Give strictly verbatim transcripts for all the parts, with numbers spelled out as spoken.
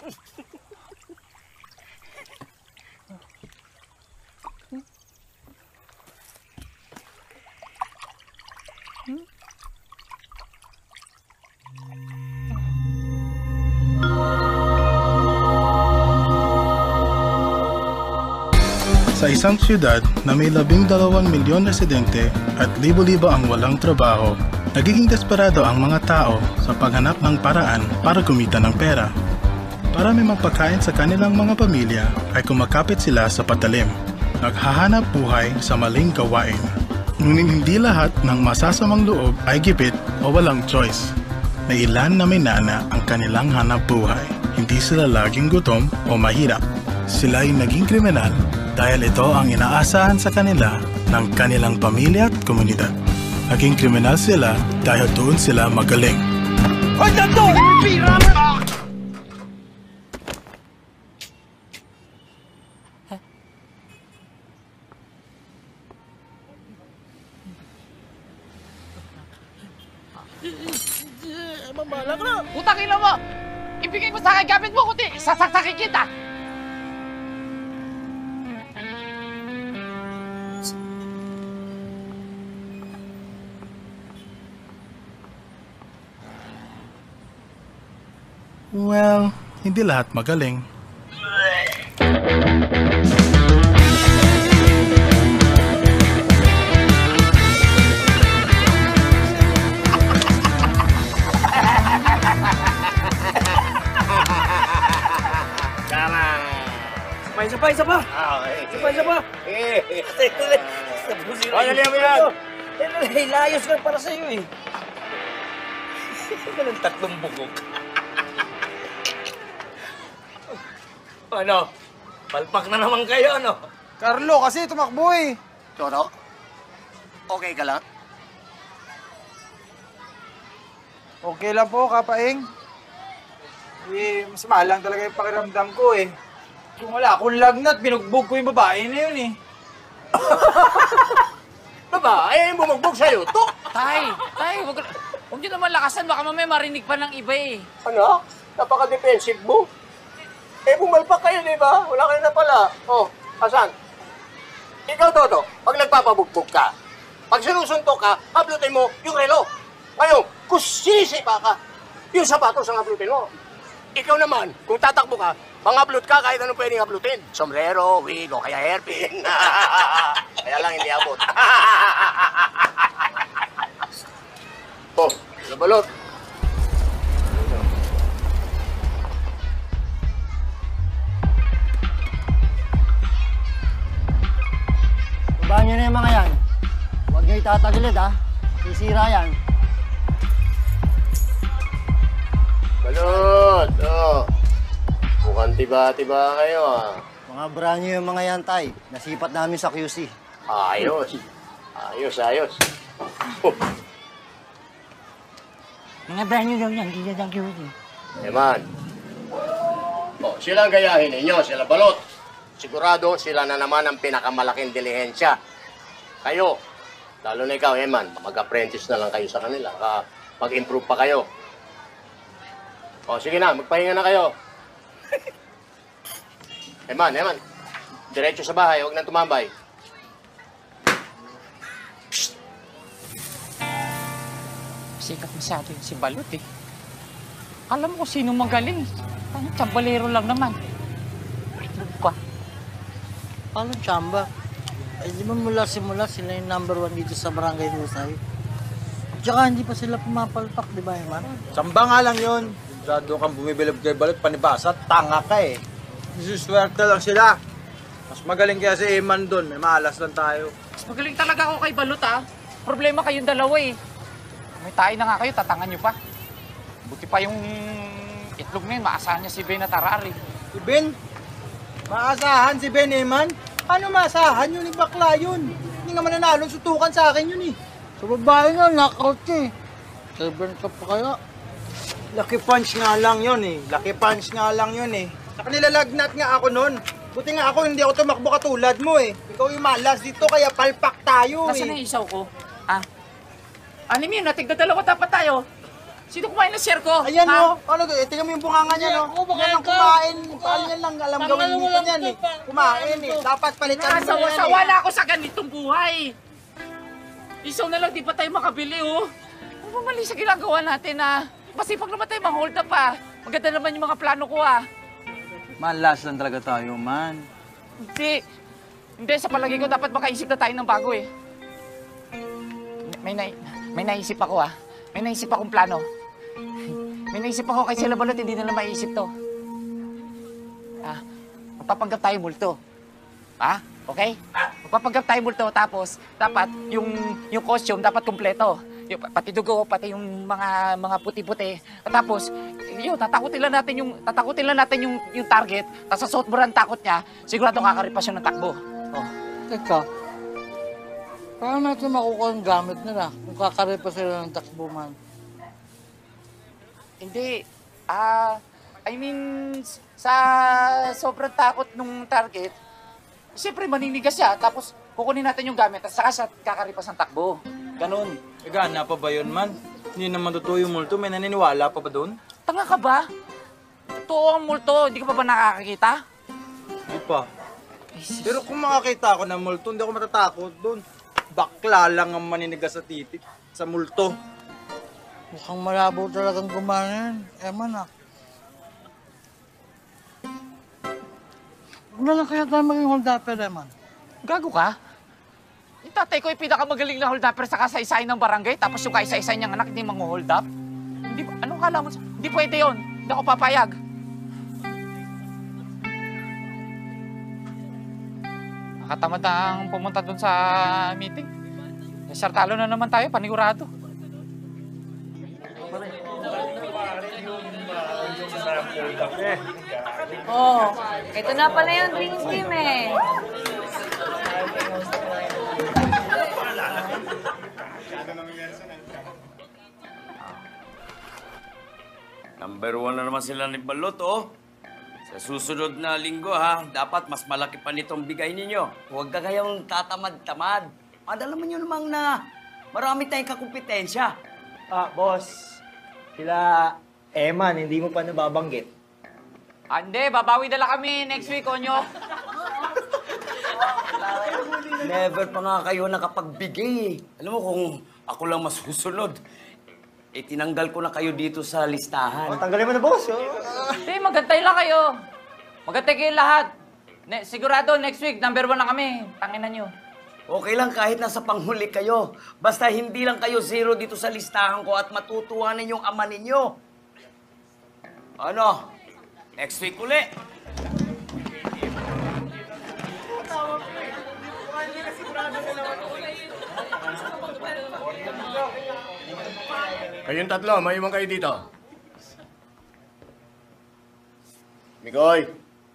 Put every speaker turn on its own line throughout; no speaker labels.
Sa isang siyudad na may labing dalawang milyon residente at libo-libo ang walang trabaho, nagiging desperado ang mga tao sa paghanap ng paraan para kumita ng pera. Para may mapakain sa kanilang mga pamilya ay kumakapit sila sa patalim, naghahanap buhay sa maling gawain. Ngunit hindi lahat ng masasamang loob ay gipit o walang choice. May ilan na may nana ang kanilang hanap buhay. Hindi sila laging gutom o mahirap. Sila ay naging kriminal dahil ito ang inaasahan sa kanila ng kanilang pamilya at komunidad. Naging kriminal sila dahil doon sila magaling.
Huwag na doon! Pira mo!
Mamala ka!
Utang ilo mo! Ibigay mo sa akin gamit mo kundi sasaksakin kita!
Well, hindi lahat magaling.
Sabay, sabay, sabay! Sabay, sabay! Ay, dali mo yan! Layos lang para sa'yo eh. Ganun tatlong bugok. Ano? Palpak na naman kayo, ano?
Carlo, kasi tumakbo eh.
Toro? Okay ka lang?
Okay lang po, Kapaing. Eh, mas malang talaga yung pakiramdam ko eh. Kung wala akong lagnat, binugbog ko yung babae na yun eh.
Babae, bumugbog sa'yo, to?
Tay! Tay! Huwag, huwag niyo naman lakasan. Baka mamaya marinig pa ng iba eh.
Ano? Napaka-defensive mo. Eh, bumalpak kayo, di ba? Wala kayo na pala. Oh, asan? Ikaw, Toto, pag nagpapabugbog ka, pag sinusuntok ka, hablutin mo yung relo. Ngayon, kung sinisipa ka, yung sapatos ang hablutin mo. Ikaw naman, kung tatakbo ka, pang-upload ka kahit anong pwedeng uploadin. Sombrero, wig, o kaya hairpin. Kaya lang hindi abot. Oh, nabalot.
Babaan nyo na yung mga yan. Huwag nyo itatagilid ha. Sisira yan.
Balot, oh. Mukhang tiba-tiba kayo, ah.
Mga brand new yung mga yan, Tay. Nasipat namin sa Q C.
Ayos. Ayos, ayos. Oh.
Mga brand new daw yan, hindi yan ang Q C.
Eman. Oh, sila ang gayahin ninyo, sila balot. Sigurado, sila na naman ang pinakamalaking dilihensya. Kayo, lalo na ikaw, Eman, mag-apprentice na lang kayo sa kanila. Mag-improve pa kayo. O, sige na, magpahinga na kayo. Eman, Eman, diretso sa bahay, huwag nang tumambay.
Sikat masyado yung si Balot eh. Alam mo kung sino magaling. Ano, tsambalero lang naman. Itlog ka.
Paano tsamba? Ay, di ba mula simula sila yung number one dito sa Barangay Husay? Tsaka hindi pa sila pumapalpak, di ba, Eman?
Samba nga lang yun. Masyado kang bumibilib kay Balot, panibasa, tanga ka eh. Isuswerte lang sila. Mas magaling kaya si Eman doon, may maalas lang tayo.
Mas magaling talaga ako kay Balot ah. Problema kayong dalawa eh. May tayo na nga kayo, tatangan nyo pa. Buti pa yung itlog na yun, maasahan niya si Ben at Arari.
Si Ben? Maasahan si Ben, Eman? Paano maasahan yun? Yung bakla yun. Hindi nga mananalo, sutukan sa akin yun eh.
Sa babae nga, knockout eh. Seven ka pa kaya?
Lucky punch nga lang yun eh. Lucky punch nga lang yun eh. Saka nilalagnat nga ako nun. Buti nga ako, hindi ako tumakbo katulad mo eh. Ikaw yung malas dito, kaya palpak tayo eh.
Nasaan na yung isaw ko? Ah? Ano yun? Natigda dalawa dapat tayo. Sino kumain ng share ko?
Ayan
Ha?
o. Ano to? Eh, tingnan mo yung bunganga niya, no?
Ako, baka
Yan ang
ikaw.
kumain. Paano yan lang alam
Tanggal
gawin
mo
dito
lang
niyan
to,
eh.
pa-
Kumain eh.
to.
Dapat palitan mo yan
Nasawa-sawa
eh.
na ako sa ganitong buhay. Isaw na lang, di pa tayo makabili, oh. Ano ba mali sa ginagawa natin, ah? Masipag naman tayo mga hold up, ah. Maganda naman yung mga plano ko, ah.
Malas lang talaga tayo, man.
Hindi. Hindi, sa palagi ko, dapat makaisip na tayo ng bago, eh. May, na, may naisip ako, ah. May naisip akong plano. May naisip ako kay Sila Balot, hindi nila maisip to. Ah, magpapanggap tayo multo. Ha? Okay? Magpapanggap tayo multo, tapos dapat yung yung costume dapat kumpleto. Yung, pati dugo, pati yung mga mga puti-puti. At tapos, yun, tatakutin lang natin yung tatakutin lang natin yung yung target. Tapos sa suot mo ang takot niya, sigurado kakaripas yun ng takbo. Oh.
Teka, paano natin makukuha yung gamit nila kung kakaripa sila ng takbo man?
Hindi. Ah, I mean, sa sobrang takot nung target, siyempre maninigas siya. Tapos kukunin natin yung gamit at saka siya kakaripas ng takbo. Ganun.
Eh, gana pa ba yun, man? Hindi naman totoo yung multo. May naniniwala pa ba doon?
Tanga ka ba? Totoo ang multo. Hindi ka pa ba nakakakita?
Hindi pa. Pero kung makakita ako ng multo, hindi ako matatakot doon. Bakla lang ang maninigas sa titik. Sa multo.
Mukhang malabo talagang gumana yan. Eman ah. Huwag na lang kaya tayo maging hold-upper, Eman.
Gago ka? Yung tatay ko yung pinakamagaling na hold-upper sa kasaysayan ng barangay, tapos yung kaisa-isa niyang anak hindi mang-hold up? Hindi, anong kala mo? sa- Hindi pwede yun. Hindi ako papayag. Nakatamad na ang pumunta dun sa meeting. Sartalo na naman tayo, panigurado.
Oh, ito na pala yung dream team eh.
Number one na naman sila ni Balot, oh. Sa susunod na linggo, ha, dapat mas malaki pa nitong bigay ninyo.
Huwag ka kayong tatamad-tamad. Madala mo nyo namang na marami tayong kakumpetensya.
Ah, boss. Sila Eman, hindi mo pa nababanggit.
Ande, babawi na lang kami next week, onyo.
Never pa nga kayo nakapagbigay.
Alam mo, kung ako lang masusunod, eh, tinanggal ko na kayo dito sa listahan.
O, tanggalin mo na, boss. Oh.
Hindi, magantay lang kayo. Magantay kayo lahat. Ne sigurado, next week, number one na kami. Tanginan nyo.
Okay lang kahit nasa panghuli kayo. Basta hindi lang kayo zero dito sa listahan ko at matutuwa ninyong ama ninyo.
Ano? Next week uli.
Kayong tatlo, mayroon kayo dito. Mikoy.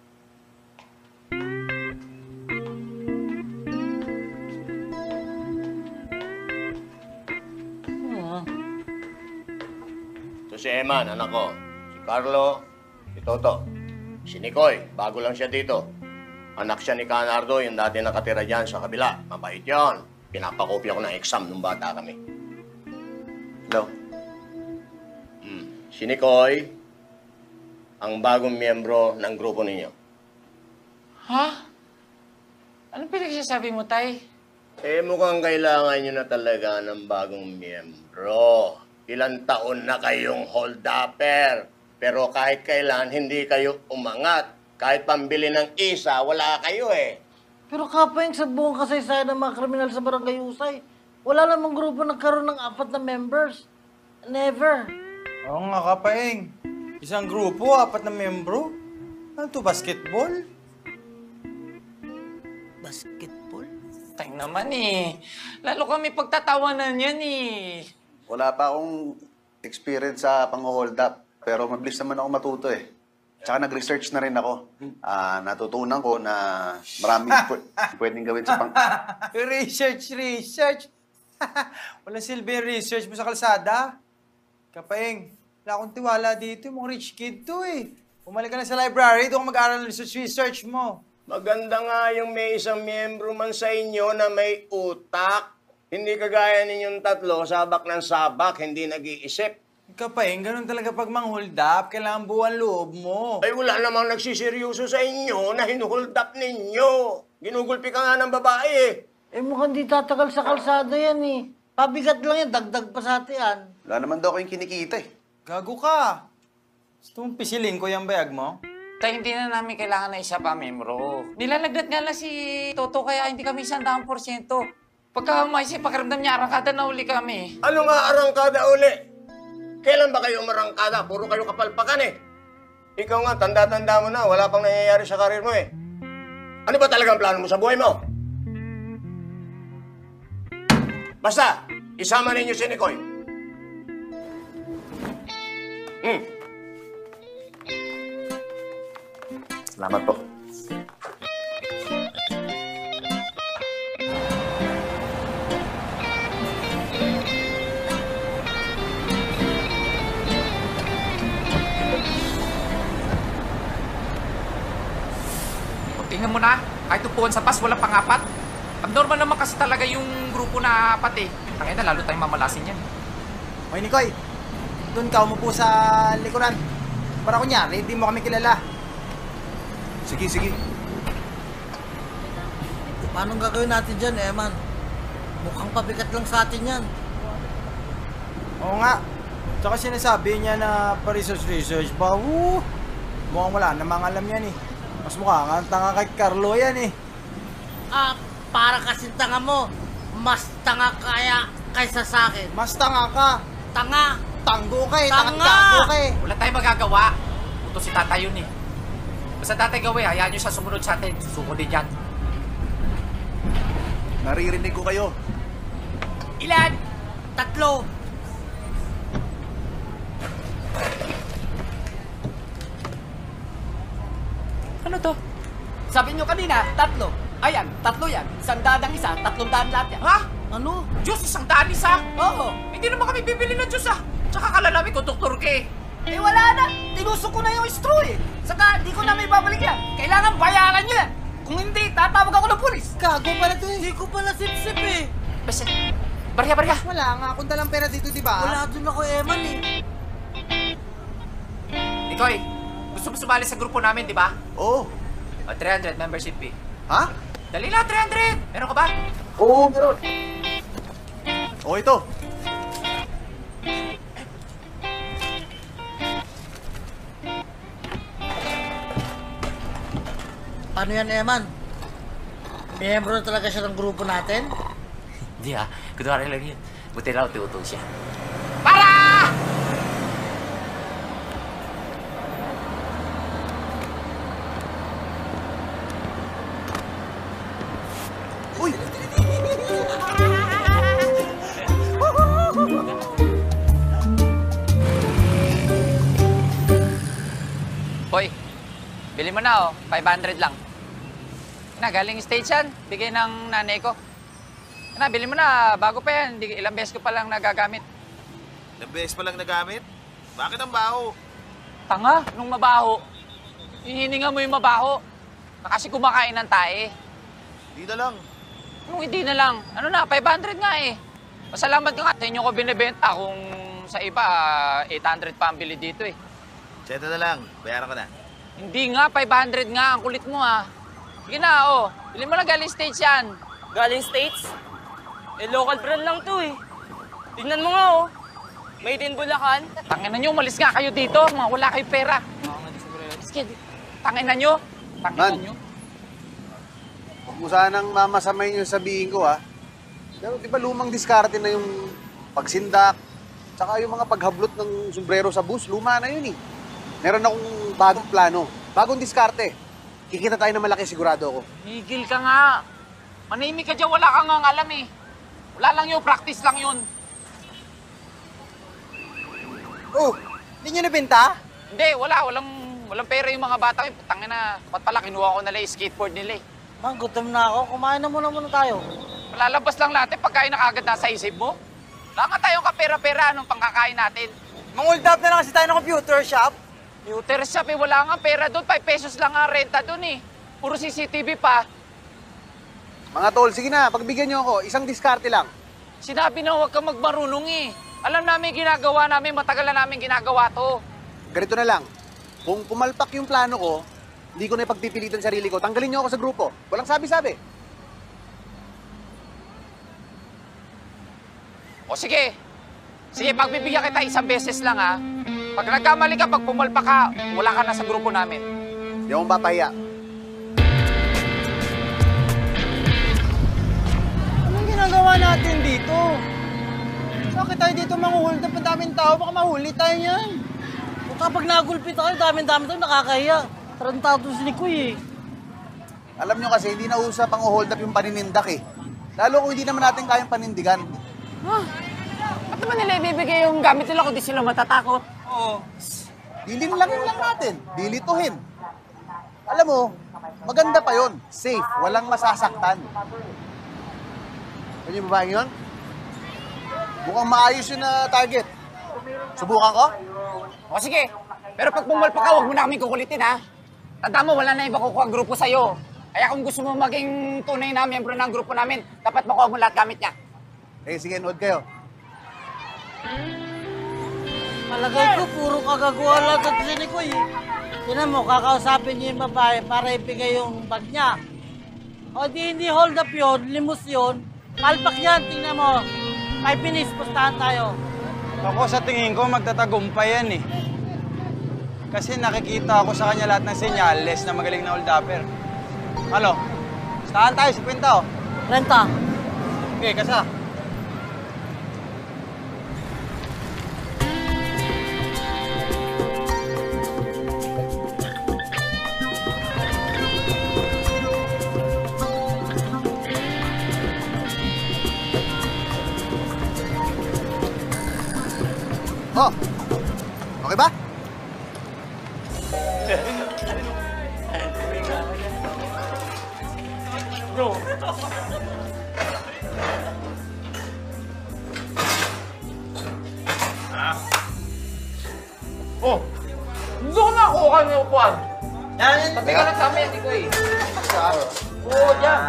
Hmm.
Ito si Eman, anak ko. Si Carlo, si Toto. Si Nicoy, bago lang siya dito. Anak siya ni Canardo, yung dati nakatira dyan sa kabila. Mabait yun. Pinapakopya ko ng exam nung bata kami. Hello? Hmm. Si Nicoy, ang bagong miyembro ng grupo ninyo.
Ha? Anong pinagsasabi mo, Tay?
Eh, mukhang kailangan nyo na talaga ng bagong miyembro. Ilang taon na kayong hold-upper. Pero kahit kailan, hindi kayo umangat. Kahit pambili ng isa, wala kayo eh.
Pero kapayang sa buong kasaysayan ng mga kriminal sa Barangay Usay, wala namang grupo nagkaroon ng apat na members. Never.
Oo nga, kapaing. Isang grupo, apat na membro. Ano to, basketball?
Basketball?
Tay naman eh. Lalo kami pagtatawanan yan eh.
Wala pa akong experience sa pang-hold up. Pero mabilis naman ako matuto eh. Tsaka nag-research na rin ako. Ah, natutunan ko na maraming pw- pwedeng gawin sa pang...
research, research. Walang silbi yung research mo sa kalsada. Kapaing, wala akong tiwala dito. Yung mga rich kid to eh. Bumalik ka na sa library, doon ka mag-aaral ng research, research mo.
Maganda nga yung may isang miyembro man sa inyo na may utak. Hindi kagaya ninyong tatlo, sabak ng sabak, hindi nag-iisip.
Kapaeng, ganun talaga pag mang-hold up. Kailangan buwan loob mo.
Ay, wala namang nagsiseryoso sa inyo na hinuhold up ninyo. Ginugulpi ka nga ng babae eh.
Eh mukhang di tatagal sa kalsada yan eh. Pabigat lang yan, dagdag pa sa atin yan.
Wala naman daw kayong kinikita eh.
Gago ka. Gusto mong pisilin ko yung bayag mo?
Tay, hindi na namin kailangan na isa pa, membro. Nilalagnat nga lang si Toto kaya hindi kami isang daang porsyento. Pagka maisip pakiramdam niya, arangkada na uli kami.
Ano nga arangkada uli? Kailan ba kayo marangkada? Puro kayo kapalpakan eh. Ikaw nga, tanda-tanda mo na, wala pang nangyayari sa karir mo eh. Ano ba talagang plano mo sa buhay mo? Basta, isama ninyo si Nicoy. Hmm.
Salamat po.
Tingnan mo na, kahit upuan sa bus, walang pangapat. Abnormal naman kasi talaga yung grupo na apat eh. Tangin na, lalo tayong mamalasin yan.
Hoy, Nikoy. Doon ka umupo sa likuran. Para kunyari, hindi mo kami kilala.
Sige, sige.
Paano gagawin natin dyan, Eman? Mukhang pabigat lang sa atin yan.
Oo nga. Tsaka sinasabi niya na pa-research-research ba? Woo! Mukhang wala namang alam yan eh. Mas mukha nga ang tanga kay Carlo yan eh.
Ah, para kasi tanga mo. Mas tanga kaya kaysa sa akin.
Mas tanga ka.
Tanga!
Tanggo ka eh.
Tanga!
Tanggo ka eh.
Wala tayong magagawa. Puto si tatay yun eh. Basta tatay gawin, hayaan nyo siya sumunod sa atin. Susuko din yan.
Naririnig ko kayo.
Ilan? Tatlo.
Ano to?
Sabi nyo kanina, tatlo. Ayan, tatlo yan. Isang daan ang isa, tatlong daan lahat yan.
Ha?
Ano?
Diyos, isang daan isa?
Oo.
Hindi naman kami bibili ng Diyos ah. Tsaka kala namin konduktor ka eh.
Eh wala na. Tinusok ko na yung straw eh. Saka di ko na may babalik yan. Kailangan bayaran nyo yan. Kung hindi, tatawag ako ng pulis.
Gago pala to eh.
Hindi ko pala sip-sip eh.
Basta, barya, barya.
Wala nga akong dalang pera dito, di ba?
Wala dun ako, Eman eh.
Ikoy, gusto mo sumali sa grupo namin, di ba?
Oo.
O, three hundred membership fee.
Ha?
Dali na, three hundred! Meron ka ba?
Oo, meron. O, ito.
Paano yan, Eman? Miyembro na talaga siya ng grupo natin?
Hindi ah, kunwari lang yun. Buti raw, tiutong siya. Para!
Uy!
Hoy, bili mo na oh, five hundred lang. Na, galing stage yan, bigay ng nanay ko. Na, bili mo na, bago pa yan, Di, ilang beses ko pa lang nagagamit.
Ilang beses pa lang nagamit? Bakit ang baho?
Tanga, nung mabaho. Hihininga mo yung mabaho. Na kasi kumakain ng tae.
Hindi na lang.
Nung hindi na lang, ano na, five hundred nga eh. Pasalamat ka nga, sa inyo ko binibenta kung sa iba, eight hundred pa ang bili dito eh.
Seta na lang. Bayaran ko na.
Hindi nga, five hundred nga, ang kulit mo ah. Sige na, oh. Bili mo na galing stage yan.
Galing States? Eh, local brand lang to eh. Tingnan mo nga oh. Made in Bulacan.
Tangina nyo, umalis nga kayo dito. Mga wala kayo pera. Sige, tangina nyo. Tangina
Man.
nyo.
Huwag mo sanang mamasamay yung sabihin ko, ha? Pero di ba lumang diskarte na yung pagsindak, tsaka yung mga paghablot ng sombrero sa bus, luma na yun eh. Meron akong bagong plano, bagong diskarte. Kikita tayo na malaki, sigurado ako.
Migil ka nga. Manahimik ka dyan, wala kang nga alam eh. Wala lang yun, practice lang yun.
Oh, hindi nyo nabenta?
Hindi, wala. Walang, walang pera yung mga bata. Tangina, ba't pala kinuha ko nila yung skateboard nila eh.
Man, gutom na ako. Kumain na muna muna tayo.
Malalabas lang natin pagkain na kagad nasa isip mo. Wala nga tayong kapera-pera anong pangkakain natin.
Mang-hold up na lang kasi tayo ng computer shop.
Computer shop eh, wala nga pera doon. five pesos lang ang renta doon eh. Puro C C T V pa.
Mga tol, sige na, pagbigyan nyo ako, isang diskarte lang.
Sinabi na huwag kang magmarunong eh. Alam namin ginagawa namin, matagal na namin ginagawa to.
Ganito na lang. Kung pumalpak yung plano ko, hindi ko na ipagpipilitan sarili ko. Tanggalin niyo ako sa grupo. Walang sabi-sabi.
O sige. Sige, pagbibigyan kita isang beses lang ha. Pag nagkamali ka, pag pumalpak ka, wala ka na sa grupo namin.
Hindi akong papahiya.
Anong ginagawa natin dito? Bakit tayo dito manguhold up? Ang daming tao, baka mahuli tayo yan.
O kapag nagulpit tayo, dami-dami tayo, nakakahiya. Tarantado si Nikoy eh.
Alam nyo kasi, hindi na usap ang hold up yung paninindak eh. Lalo kung hindi naman natin kayang panindigan.
Ah, ba't naman nila ibibigay yung gamit nila kung di sila matatakot?
Oo.
Dilin lang yun lang natin. Dilituhin. Alam mo, maganda pa yon. Safe. Walang masasaktan. Ano yung babaeng yun? Mukhang maayos yun na target. Subukan ko?
O sige, pero pag pumalpak ka, huwag mo na kami kukulitin ha. Tanda mo, wala na iba kukuha ang grupo sa'yo. Kaya kung gusto mo maging tunay na miyembro ng grupo namin, dapat makuha mo lahat gamit niya.
Eh, sige, nood kayo.
Malagay ko, puro kagagawa lang sa si Nikoy eh. Tinan mo, kakausapin niyo yung babae para ibigay yung bag niya. O di hindi hold up yun, limos yun. Palpak yan, tingnan mo. Five minutes, pustahan tayo.
Ako sa tingin ko, magtatagumpay yan eh. Kasi nakikita ako sa kanya lahat ng senyales na magaling na hold-upper. Ano? Pustahan tayo, si Quinta oh.
Renta.
Okay, kasa.
Oh, okay ba?
Bro. Oh, doon na ako kami upuan.
Yan,
Tabi ka lang sa amin, ikaw eh. Oo, dyan.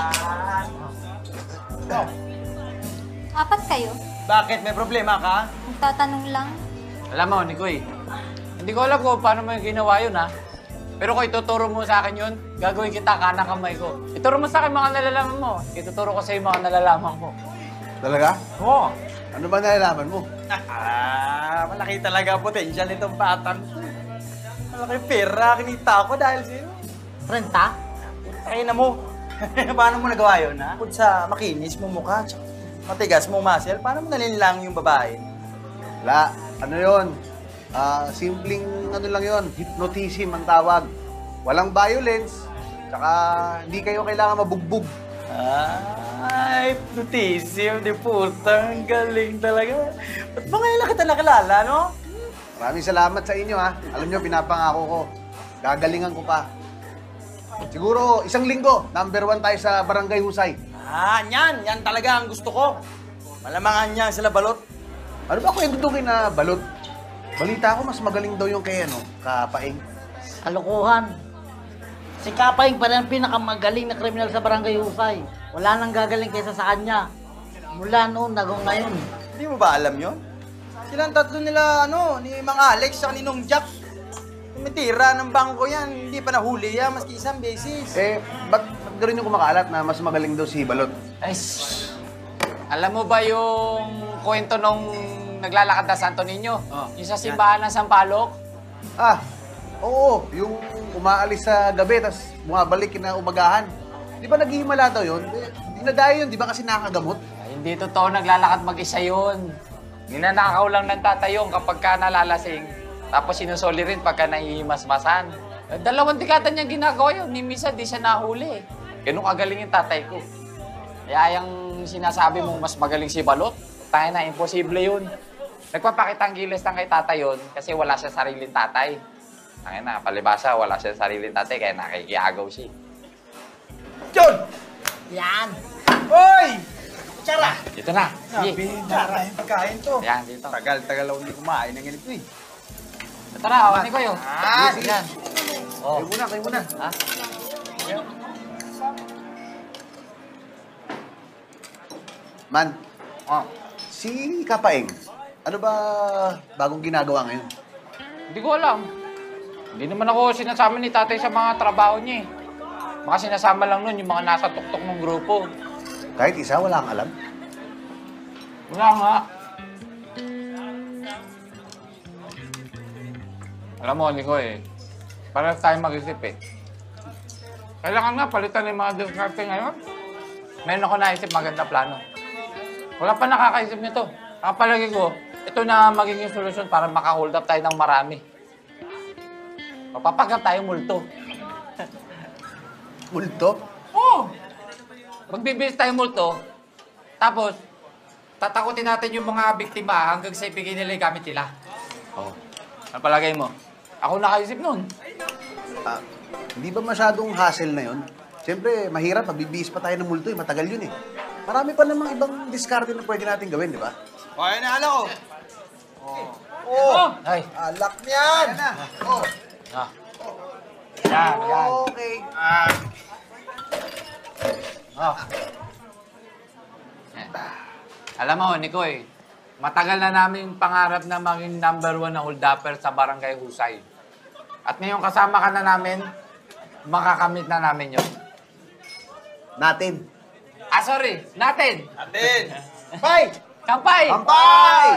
Apat kayo?
Bakit? May problema ka?
Magtatanong lang.
Alam mo, Nikoy, hindi ko alam kung paano mo yung ginawa yun, ha? Pero kung ituturo mo sa akin yun, gagawin kita kanang kamay ko. Ituro mo sa akin mga nalalaman mo. Ituturo ko sa iyo mga nalalaman ko.
Talaga?
Oo.
Ano ba nalalaman mo?
Ah, malaki talaga ang potential nitong batang. Malaki pera, kinita ko dahil sa'yo.
Renta?
Ay na mo. Paano mo nagawa yun, ha? Bukod sa makinis mo mukha, tsaka matigas mo muscle, paano mo nalinlang yung babae?
Wala. Ano yun? Ah, simpleng ano lang yun. Hypnotism ang tawag. Walang violence. Tsaka hindi kayo kailangan mabugbog.
Ay, hypnotism, di puta. Ang galing talaga. Ba't ba ngayon kita nakilala, no?
Maraming salamat sa inyo, ha. Alam nyo, pinapangako ko. Gagalingan ko pa. Siguro, isang linggo, number one tayo sa Barangay Husay.
Ah, yan. Yan talaga ang gusto ko. Malamangan niya sila balot.
Ano ba kwento doon na balot? Balita ko, mas magaling daw yung kay, ano, Kapaing.
Kalokohan. Si Kapaing pa rin ang pinakamagaling na kriminal sa Barangay Husay. Wala nang gagaling kaysa sa kanya. Mula noon, nagong ngayon.
Hindi mo ba alam yun? Silang tatlo nila, ano, ni Mang Alex, saka ni Nong Jack. Tumitira ng bangko yan, hindi pa nahuli yan, maski isang beses.
Eh, ba't, ba't gano'n yung kumakalat na mas magaling daw si Balot?
Ay, shh. Alam mo ba yung kwento nung naglalakad na Santo Niño?
Oh,
yung sa simbahan ng Sampaloc?
Ah, oo, yung umaalis sa gabi, tapos bumabalik na umagahan. Di ba naghihimala daw yun? Dinadayo yun, di ba kasi nakagamot?
Ay, hindi totoo naglalakad mag-isa yun. Ninanakaw lang ng tatay yung kapag ka nalalasing. Tapos sinusoli rin pagka naihimasmasan. Eh, dalawang dekada niyang ginagawa yun. Ni Misa, di siya nahuli. Ganun kagaling yung tatay ko. Kaya yung sinasabi mong mas magaling si Balot, tayo na, imposible yun. Nagpapakita ang giles lang kay tatay yun kasi wala siya sariling tatay. Tayo na, palibasa, wala siya sariling tatay kaya nakikiagaw siya.
John!
Yan!
Hoy! Kutsara!
Dito na.
Sabi, maraming pagkain to.
Yan, dito.
Tagal-tagal ako hindi kumain ng ganito eh.
Ito na, awan ni ko yun.
Ah,
sige.
Yan.
Oh. Kayo muna, kayo muna.
Ha?
Man,
Oh.
si Kapaing, Ano ba bagong ginagawa ngayon?
Hindi ko alam. Hindi naman ako sinasama ni tatay sa mga trabaho niya eh. Baka sinasama lang nun yung mga nasa tuktok ng grupo.
Kahit isa, wala kang alam?
Wala nga. Alam mo, Nico eh, para tayo mag-isip eh. Kailangan nga palitan yung mga diskarte ngayon. Meron ako naisip maganda plano. Wala pa nakakaisip nito. Ang palagi ko, ito na magiging solusyon para maka-hold up tayo ng marami. Papapagap tayo multo.
Multo?
Oo! Magbibis tayo multo, tapos tatakutin natin yung mga biktima hanggang sa ibigay nila yung gamit nila. Oo. Ano palagay mo? Ako nakaisip nun.
Ah, hindi ba masyadong hassle na yun? Siyempre, mahirap. Magbibihis pa tayo ng multo eh. Matagal yun eh. Marami pa namang ibang diskarte na pwede natin gawin, di ba?
O, ayan na, alak ko.
Oh! Ay!
Alak niyan! Oh.
Ah. Yan, yan.
Okay.
Ah. Oh. Eh. Alam mo, Nicoy, matagal na namin pangarap na maging number one na hold-upper sa Barangay Husay. At ngayon kasama ka na namin, makakamit na namin yun.
Natin.
Ah, sorry. Natin.
Natin.
Bye!
Kampay!
Kampay!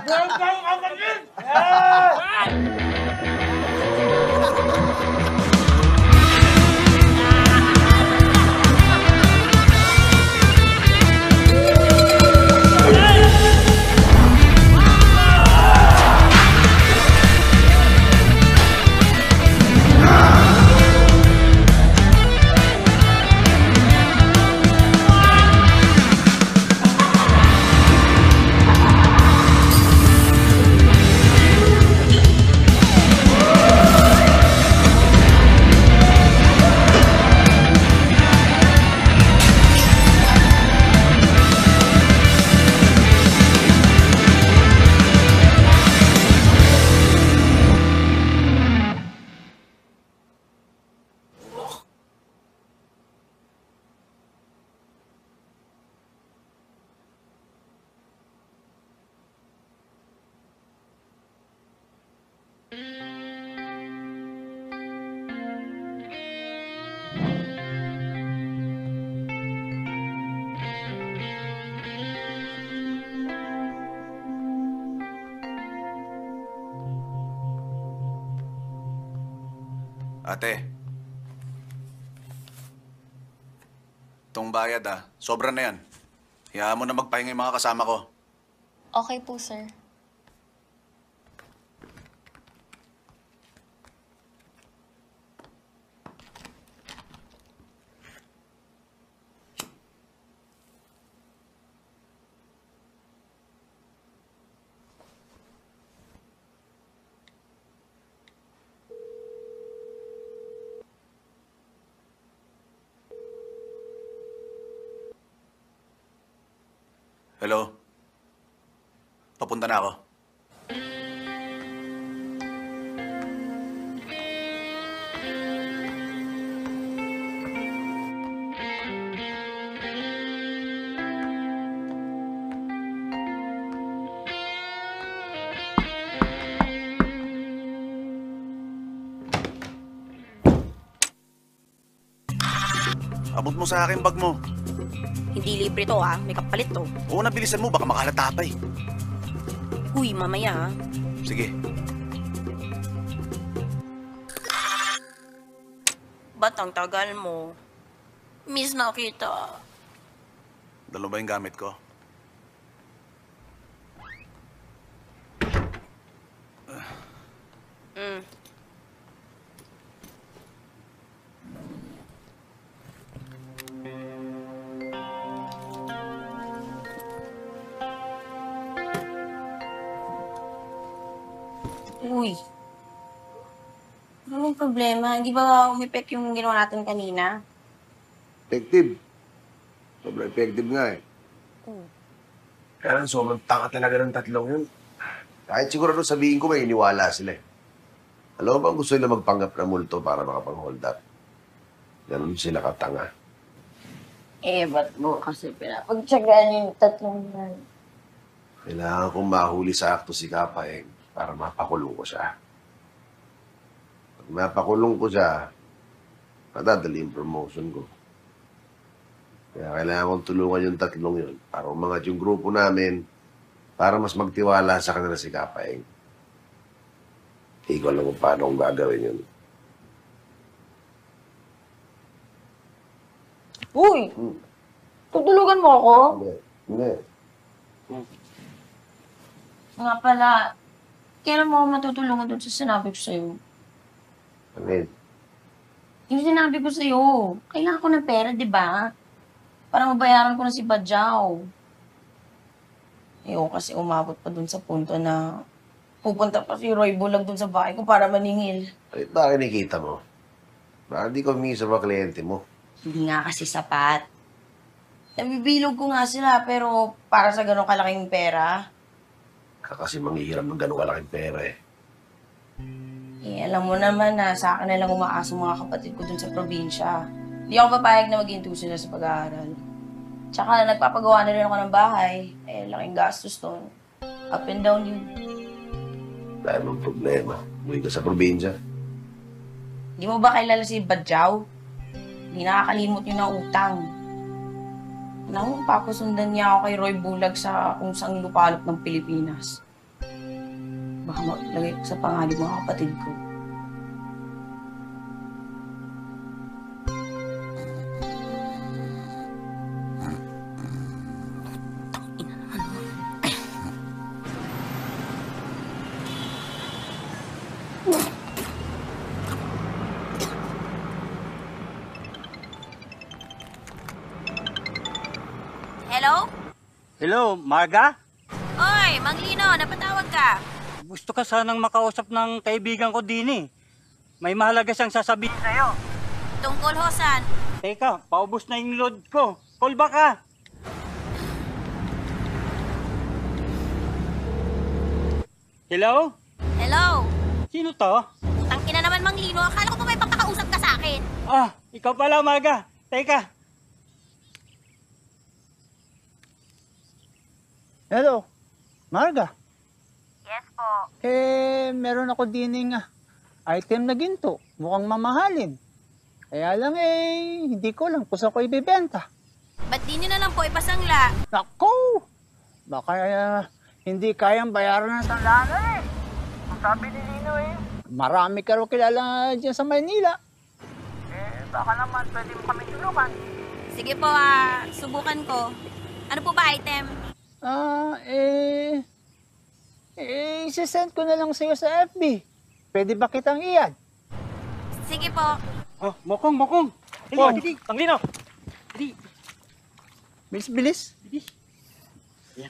Ate. Itong bayad ah. Sobra na yan. Hayaan mo na magpahinga yung mga kasama ko.
Okay po, sir.
Hello? Papunta na ako. Abot mo sa akin bag mo.
Hindi libre to ah, may kapalit to.
Oo, nabilisan mo, baka makalata pa eh.
Uy, mamaya ah.
Sige.
Ba't ang tagal mo? Miss na kita.
Dalawa ba yung gamit ko?
Mm. Uy. Anong problema? Hindi ba umipek yung ginawa natin kanina?
Effective. Sobrang effective nga eh.
Oo.
Kaya lang, sobrang tanga talaga ng tatlong yun. Kahit siguro nung sabihin ko, may iniwala sila eh. Alam mo ba gusto nila magpanggap na multo para makapang-hold up? Ganun sila katanga.
Eh, ba't mo kasi pinapagtsagaan yung tatlong yan?
Kailangan kong mahuli sa akto si Kapaeng para mapakulong ko siya. Pag mapakulong ko siya, madadali yung promotion ko. Kaya kailangan kong tulungan yung tatlong yun para umangat yung grupo namin para mas magtiwala sa kanila si Kapaeng. Hindi ko alam kung paano kong gagawin yun.
Uy!
Hmm.
Tutulugan mo ako?
Hindi. Hindi.
Nga pala, kailan mo ako matutulungan doon sa sinabi ko sa'yo?
Ano yun?
Yung sinabi ko sa'yo, kailangan ko ng pera, di ba? Para mabayaran ko na si Badyaw. Ayoko kasi umabot pa doon sa punto na pupunta pa si Roy Bulag doon sa bahay ko para maningil.
Ay, bakit nakikita mo? Bakit di ko humingi sa mga kliyente mo?
Hindi nga kasi sapat. Nabibilog ko nga sila, pero para sa ganong kalaking pera.
Kasi manghihiram ng gano'ng kalaking pera eh.
Eh, alam mo naman na sa akin na lang umaasa mga kapatid ko dun sa probinsya. Hindi ako papayag na maging tuso na sa pag-aaral. Tsaka nagpapagawa na rin ako ng bahay. Eh, laking gastos doon. Up and down yun.
Dahil mong problema. Umuwi ka sa probinsya.
Di mo ba kilala si Badyaw? Hindi nakakalimot yun ng utang. Naku, papasundan niya ako kay Roy Bulag sa kung saan lupalop ng Pilipinas. Baka maglagay ko sa pangalib mga kapatid ko.
Hello?
Hello, Marga?
Oy, Mang Lino, napatawag ka.
Gusto ka sanang makausap ng kaibigan ko din eh. May mahalaga siyang sasabihin sa'yo.
Tungkol hosan.
Teka, paubos na yung load ko. Call back ka. Hello?
Hello?
Sino to?
Tangina naman, Mang Lino. Akala ko pa may papakausap ka sa akin.
Ah, ikaw pala, Marga. Teka.
Hello, Marga.
Yes po.
Eh, meron ako dining ah, item na ginto. Mukhang mamahalin. Kaya lang eh, hindi ko lang kung saan ko ibibenta.
Ba't di nyo na lang po ipasangla?
Naku! Baka uh, hindi kayang bayaran ng sanlano eh. Ang sabi ni Lino eh. Marami ka rin kilala dyan sa Maynila. Eh, baka naman pwede mo kami tulungan.
Sige po, ah, subukan ko. Ano po ba item?
Ah, eh... Eh, isisend ko na lang sa'yo sa F B. Pwede ba kitang i-add?
Sige po.
Oh, mokong, mokong. Dali,
Oh.
dali. Tanglino. Dali.
Bilis, bilis.
Bilis. Yan.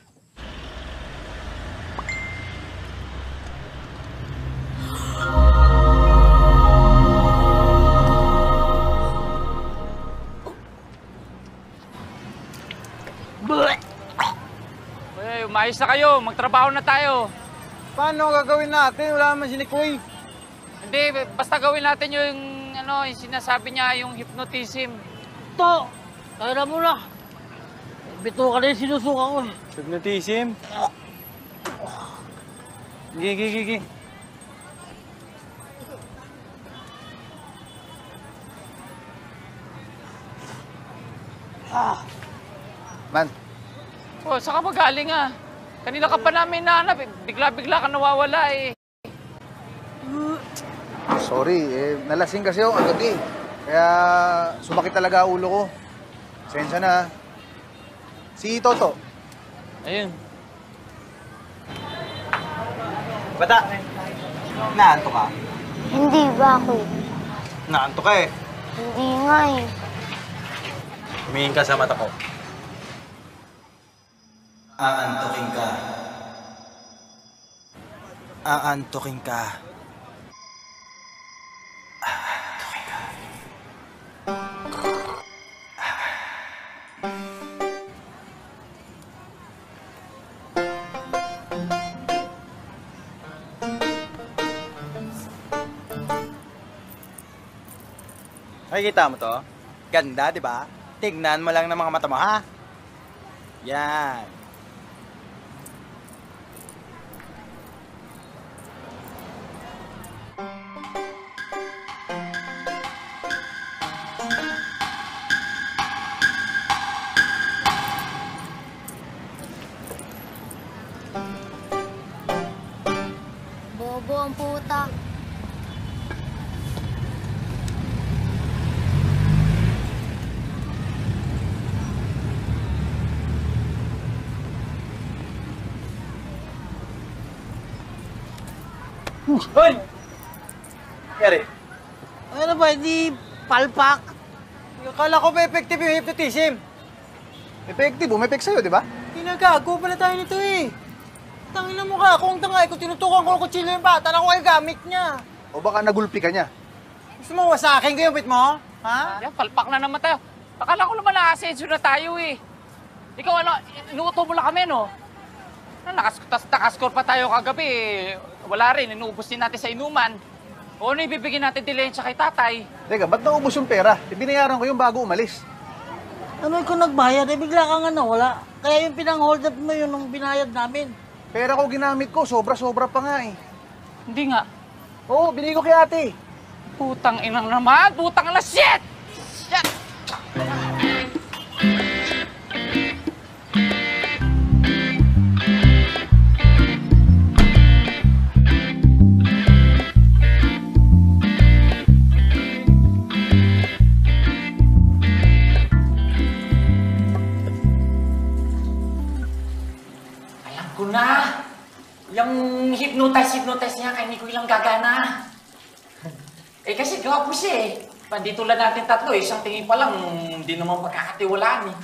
Uy, umayos na kayo. Magtrabaho na tayo.
Paano gagawin natin? Wala naman si Nikoy.
Hindi, basta gawin natin yung, ano, yung sinasabi niya, yung hypnotism.
To, kaya mo na. Bito ka na yung sinusuka ko eh.
Hypnotism? Gigi, gigi, gigi.
Ah.
Man.
Oh, saan ka ba galing ah? Kanina ka pa namin nahanap eh. Bigla-bigla ka nawawala eh.
Sorry, eh, nalasing kasi ako kagabi. Kaya sumakit talaga ulo ko. Sensya na. Si Toto.
Ayun.
Bata, naanto ka?
Hindi, bakit?
Naanto ka eh.
Hindi nga eh.
Tumingin ka sa mata ko. Aantukin ka. Aantukin ka. Aantukin ka. Nakikita mo to? Ganda, di ba? Tignan mo lang ng mga mata mo, ha? Yan. Hoy! Yari.
Ano ba, hindi palpak?
Akala ko ba effective yung hypnotism?
Effective, umepek sa'yo, di ba?
Ginagago pala tayo nito eh. Tangin na mukha, kung tangay ko, tinutukan ko ng kutsilyo yung bata na kung ay gamit niya.
O baka nagulpi ka niya?
Gusto mo wasakin ko yung bit mo? Ha?
Yan, palpak na naman tayo. Akala ko naman na-ascenso na tayo eh. Ikaw ano, inuuto mo lang kami, no? Nakas nakaskor pa tayo kagabi eh. Wala rin, inuubos din natin sa inuman. O ano ibibigyan natin dilensya kay tatay?
Teka, ba't naubos yung pera? Ibinayaran ko yung bago umalis.
Ano kung nagbayad, eh bigla ka nga nawala. Kaya yung pinang-hold up mo yun nung binayad namin.
Pera ko ginamit ko, sobra-sobra pa nga eh.
Hindi nga.
Oo, binigay ko kay ate.
Putang inang naman! Putang na shit! Shit! Alam ko na! Yung hypnotize-hypnotize niya kay Nico lang gagana. Eh kasi gawa po siya eh. Pandito lang natin tatlo eh. Isang tingin pa lang, hindi naman magkakatiwalaan eh.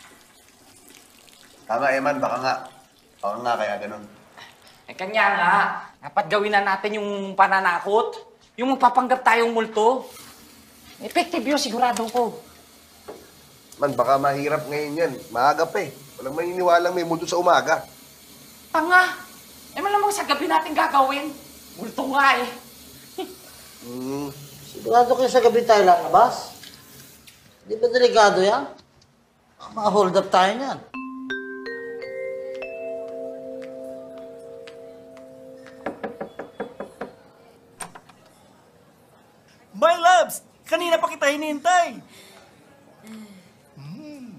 Tama, Eman, baka nga. Baka nga kaya ganun.
Eh kanya nga, dapat gawin na natin yung pananakot. Yung magpapanggap tayong multo. Effective yun, sigurado ko.
Man, baka mahirap ngayon yan. Maaga pa eh. Walang maniniwalang may multo sa umaga.
Tanga! Eh malamang sa gabi natin gagawin. Multo nga eh.
Hmm.
Sigurado kayo sa gabi tayo lalabas? Di ba delikado yan? Mga hold up tayo niyan.
My loves! Kanina pa kita hinihintay! Mm.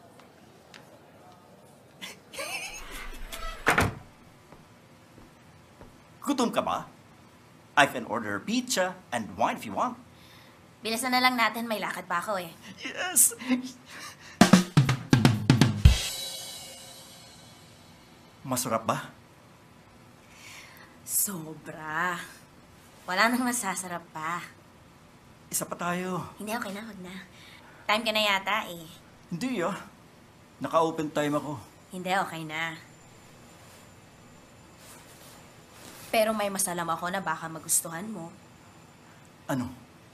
Gutom ka ba? I can order pizza and wine if you want.
Bilisan na lang natin, may lakad pa ako eh.
Yes! Masarap ba?
Sobra. Wala nang masasarap pa.
Isa pa tayo.
Hindi, okay na, huwag na. Time ka na yata eh.
Hindi ah. Naka-open time ako.
Hindi, okay na. Pero may masalam ako na baka magustuhan mo.
Ano?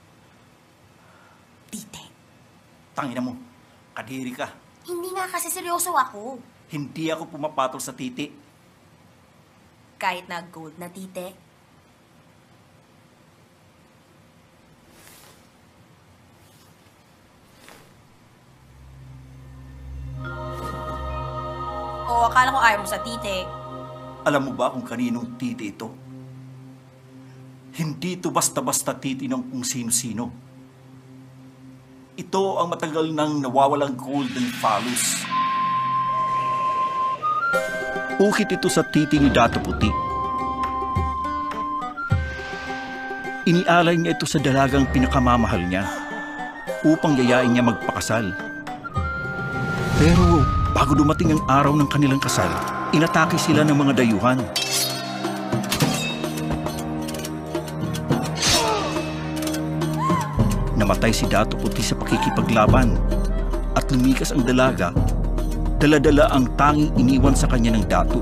Tite.
Tangina mo. Kadiri ka.
Hindi nga kasi seryoso ako.
Hindi ako pumapatol sa titi.
Kahit na gold na tite. O akala ko ayaw mo sa tite.
Alam mo ba kung kaninong titi ito? Hindi ito basta-basta titi ng kung sino-sino. Ito ang matagal nang nawawalang golden phallus. Ukit ito sa titi ni Dato Puti. Inialay niya ito sa dalagang pinakamamahal niya upang yayain niya magpakasal. Pero bago dumating ang araw ng kanilang kasal, inatake sila ng mga dayuhan. Namatay si Dato Puti sa pakikipaglaban at lumikas ang dalaga, dala-dala ang tanging iniwan sa kanya ng dato.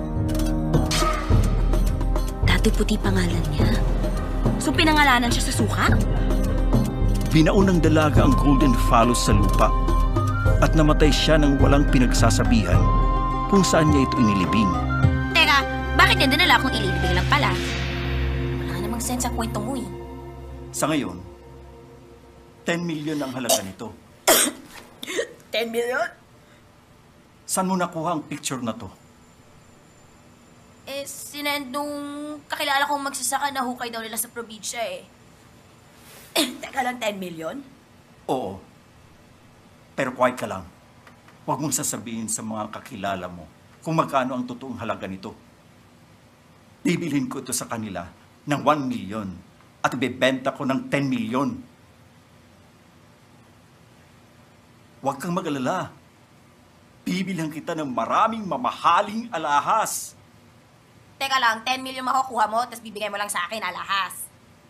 Dato Puti pangalan niya. So pinangalanan siya sa suka?
Binaon ng dalaga ang golden phallus sa lupa at namatay siya nang walang pinagsasabihan kung saan niya ito inilibing.
Teka, bakit niya dinala kung ililibing lang pala? Wala namang sense ang kwento mo eh.
Sa ngayon, ten million ang halaga nito.
ten million?
Saan mo nakuha ang picture na to?
Eh, sinend nung kakilala kong magsasaka na hukay daw nila sa probinsya eh. Teka lang, ten million?
Oo. Pero quiet ka lang. Huwag mong sasabihin sa mga kakilala mo kung magkano ang totoong halaga nito. Bibilhin ko ito sa kanila ng one million at ibebenta ko ng ten million. Huwag kang mag-alala. Bibilhan kita ng maraming mamahaling alahas.
Teka lang, ten million makukuha mo, tapos bibigay mo lang sa akin, alahas.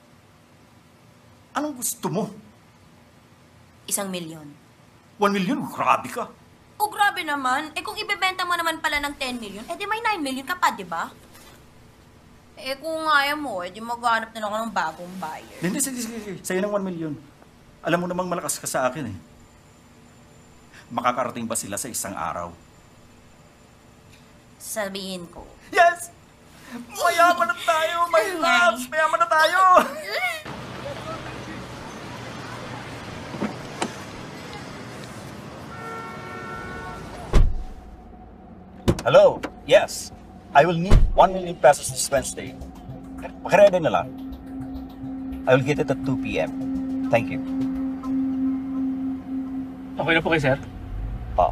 Anong gusto mo?
Isang milyon.
One million? Grabe ka.
Oh, grabe naman. Eh kung ibebenta mo naman pala ng ten million, eh di may nine million ka pa, di ba? Eh kung ayaw mo, eh di maghanap na lang ako ng bagong buyer.
Hindi, sige, sige, sige. Sa'yo ng one million. Alam mo namang malakas ka sa akin eh. Makakarating ba sila sa isang araw?
Sabihin ko.
Yes! Mayaman na tayo, my loves! Mayaman na tayo!
Hello? Yes. I will need one million pesos this Wednesday. Pakiredy na lang. I will get it at two p m Thank you.
Okay na po kay sir?
Pa.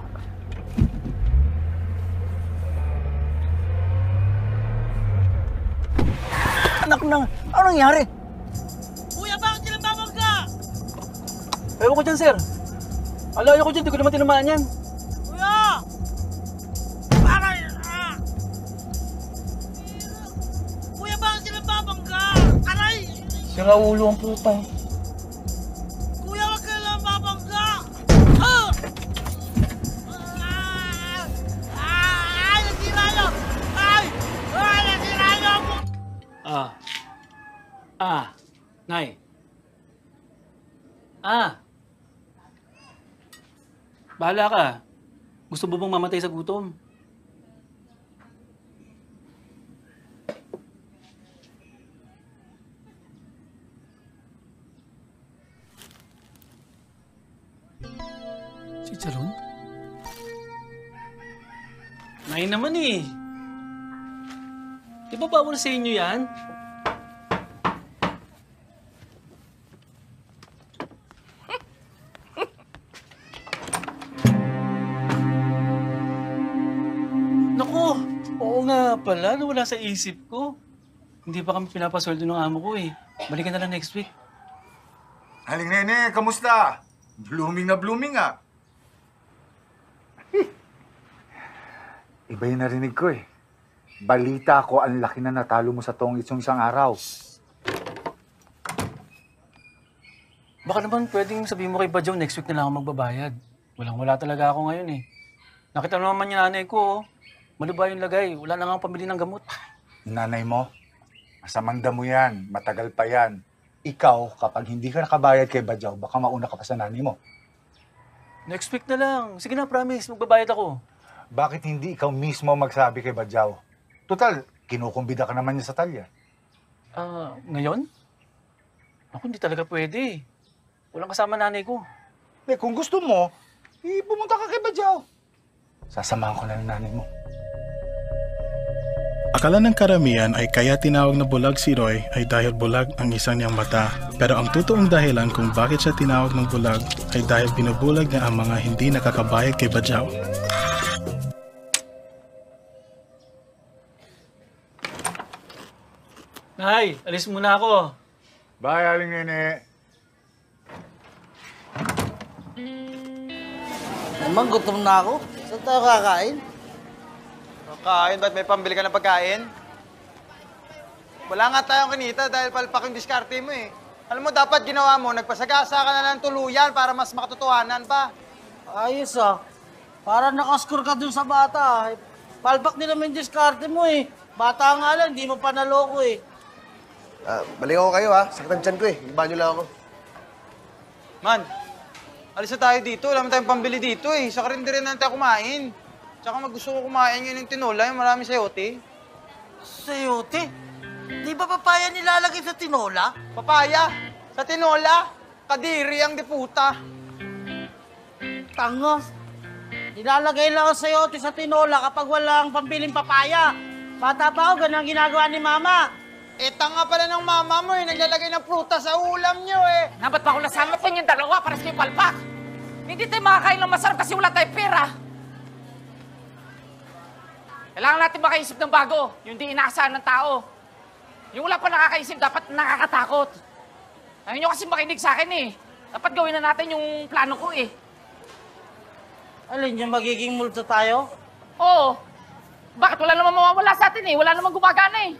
Anak na, ano nangyari?
Kuya, bakit sila babangga?
Ewan ko dyan, sir. Alayo ko dyan, di ko naman tinamaan yan.
Kuya! Aray! Ah! Kuya, bakit sila babangga? Aray!
Sira ulo ang puta.
Kuya, wag ka lang babangga! Ah! Ah! Ay, nasira yun! Ay! Ay, nasira yun!
Ah. Ah. Nay. Ah. Bahala ka. Gusto mo bang mamatay sa gutom? Si Charon? Nay naman eh. Di ba bawal sa inyo yan? Naku, oo nga pala, nawala sa isip ko. Hindi pa kami pinapasweldo ng amo ko eh. Balikan na lang next week.
Haling Nene, kamusta? Blooming na blooming ah.
Iba yung narinig ko eh. Balita ko ang laki na natalo mo sa tongits yung isang araw.
Baka naman pwedeng sabihin mo kay Badyaw next week na lang ako magbabayad. Walang-wala talaga ako ngayon eh. Nakita mo naman yung nanay ko oh. Malubha yung lagay. Wala na nga akong pambili ng gamot.
Yung nanay mo, masamang damo yan. Matagal pa yan. Ikaw, kapag hindi ka nakabayad kay Badyaw, baka mauna ka pa sa nanay mo.
Next week na lang. Sige na, promise. Magbabayad ako.
Bakit hindi ikaw mismo magsabi kay Badyaw? Total, kinukumbida ka naman niya sa talya.
Ah, ngayon? Ako, hindi talaga pwede. Walang kasama nanay ko.
Eh, kung gusto mo, eh, pumunta ka kay Badyaw. Sasamahan ko na ng nanay mo.
Akala ng karamihan ay kaya tinawag na bulag si Roy ay dahil bulag ang isang niyang mata. Pero ang totoong dahilan kung bakit siya tinawag ng bulag ay dahil binubulag niya ang mga hindi nakakabayad kay Badyaw.
Nay, alis muna ako.
Bye, Aling Nene.
Naman, gutom na ako. Saan tayo kakain?
Kakain? Ba't may pambili ka ng pagkain? Wala nga tayong kinita dahil palpak yung diskarte mo eh. Alam mo, dapat ginawa mo, nagpasagasa ka na ng tuluyan para mas makatotohanan pa.
Ayos ah. Para nakascore ka dun sa bata. Palpak din naman yung diskarte mo eh. Bata nga lang, di mo pa naloko eh.
Ah, balik ako kayo ha. Sakit ang tiyan ko eh. Banyo lang ako.
Man, alis na tayo dito. Wala naman tayong pambili dito eh. Sa karinderia na tayo kumain. Tsaka mag gusto ko kumain yun yung tinola, yung marami sayote.
Sayote? Di ba papaya nilalagay sa tinola?
Papaya? Sa tinola? Kadiri ang diputa.
Tangos. Nilalagay lang ang sayote sa tinola kapag walang pambiling papaya. Bata pa ako, ganun ang ginagawa ni Mama.
Eh, tanga pala ng mama mo eh. Naglalagay ng prutas sa ulam nyo eh.
Na, ba't ba ako nasama pa yung dalawa para sa yung palpak? Hindi tayo makakain ng masarap kasi wala tayong pera. Kailangan natin makaisip ng bago. Yung di inaasahan ng tao. Yung wala pa nakakaisip, dapat nakakatakot. Ayaw nyo kasi makinig sa akin eh. Dapat gawin na natin yung plano ko eh.
Alin yung magiging multo tayo?
Oo. Bakit? Wala naman mawawala sa atin eh. Wala naman gumagana eh.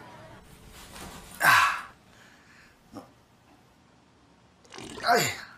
Ay!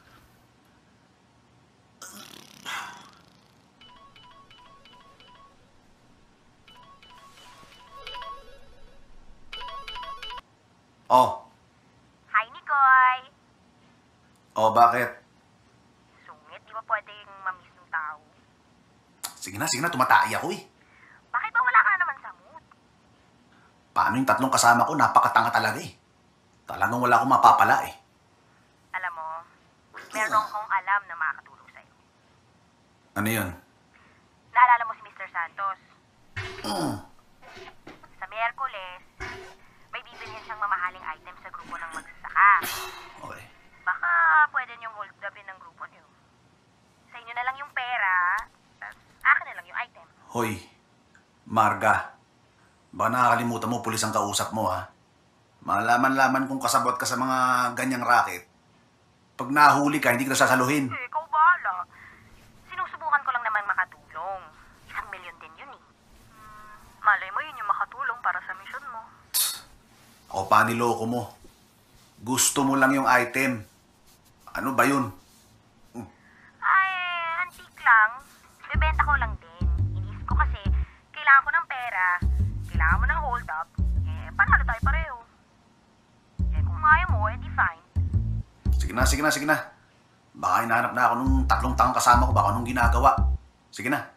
Oh.
Hi, Nicoy!
Oh, bakit?
Sungit, di ba pwedeng mamiss ng tao?
Sige na, sige na. Tumatay ako eh.
Bakit ba wala ka na naman sa mood?
Paano yung tatlong kasama ko? Napakatanga talaga eh. Talagang wala akong mapapala eh.
Alam mo, meron akong alam na makakatulong sa'yo.
Ano yun?
Naalala mo si mister Santos?
Mm.
Sa Miyerkules, may bibilhin siyang mamahaling item sa grupo ng magsasaka.
Okay.
Baka pwede niyong hold upin ng grupo niyo. Sa inyo na lang yung pera, tas akin na lang yung item.
Hoy, Marga. Baka nakakalimutan mo, pulis ang kausap mo ha. Malaman-laman kung kasabot ka sa mga ganyang racket. Pag nahuli ka, hindi kita sasaluhin.
Eh, ikaw bahala. Sinusubukan ko lang naman makatulong. Isang milyon din yun eh. Hmm, malay mo yun yung makatulong para sa mission mo.
Ako pa niloko mo. Gusto mo lang yung item. Ano ba yun?
Ay, antique lang. Bebenta ko lang din. Inisip ko kasi, kailangan ko ng pera. Kailangan mo ng hold up. Eh, panalo tayo pareho. Eh, kung ayaw mo, eh di fine.
Sige na, sige na, sige na. Baka hinahanap na ako nung tatlong tangang kasama ko. Baka anong ginagawa. Sige na.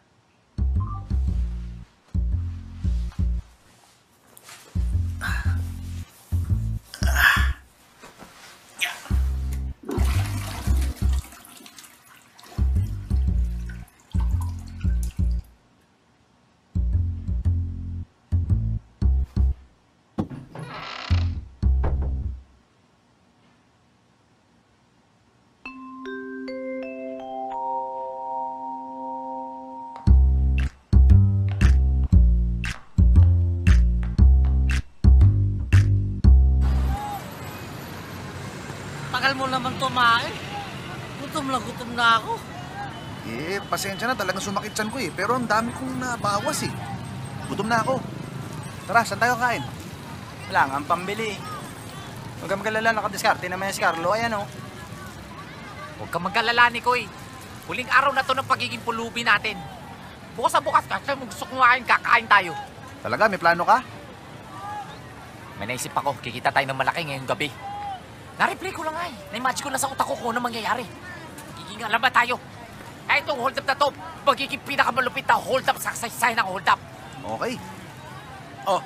Tagal mo naman tumain. Gutom lang gutom na ako.
Eh, pasensya na. Talagang sumakit tiyan ko eh. Pero ang dami kong nabawas eh. Gutom na ako. Tara, saan tayo kain?
Wala nga ang pambili. Huwag kang mag-alala, nakadiskarte naman yung si Carlo. Ayan o.
Huwag kang mag-alala, Nicoy. Huling araw na to ng pagiging pulubi natin. Bukas sa bukas, kasi kung gusto kumain, kakain tayo.
Talaga? May plano ka?
May naisip ako, kikita tayo ng malaki ngayong gabi. Na-replay ko lang ay. Na-imagine ko na sa utak ko kung ano mangyayari. Magiging alam ba tayo? Kaya itong hold up na to, magiging pinakamalupit na hold up sa kasaysayan ng hold up.
Okay. Oh.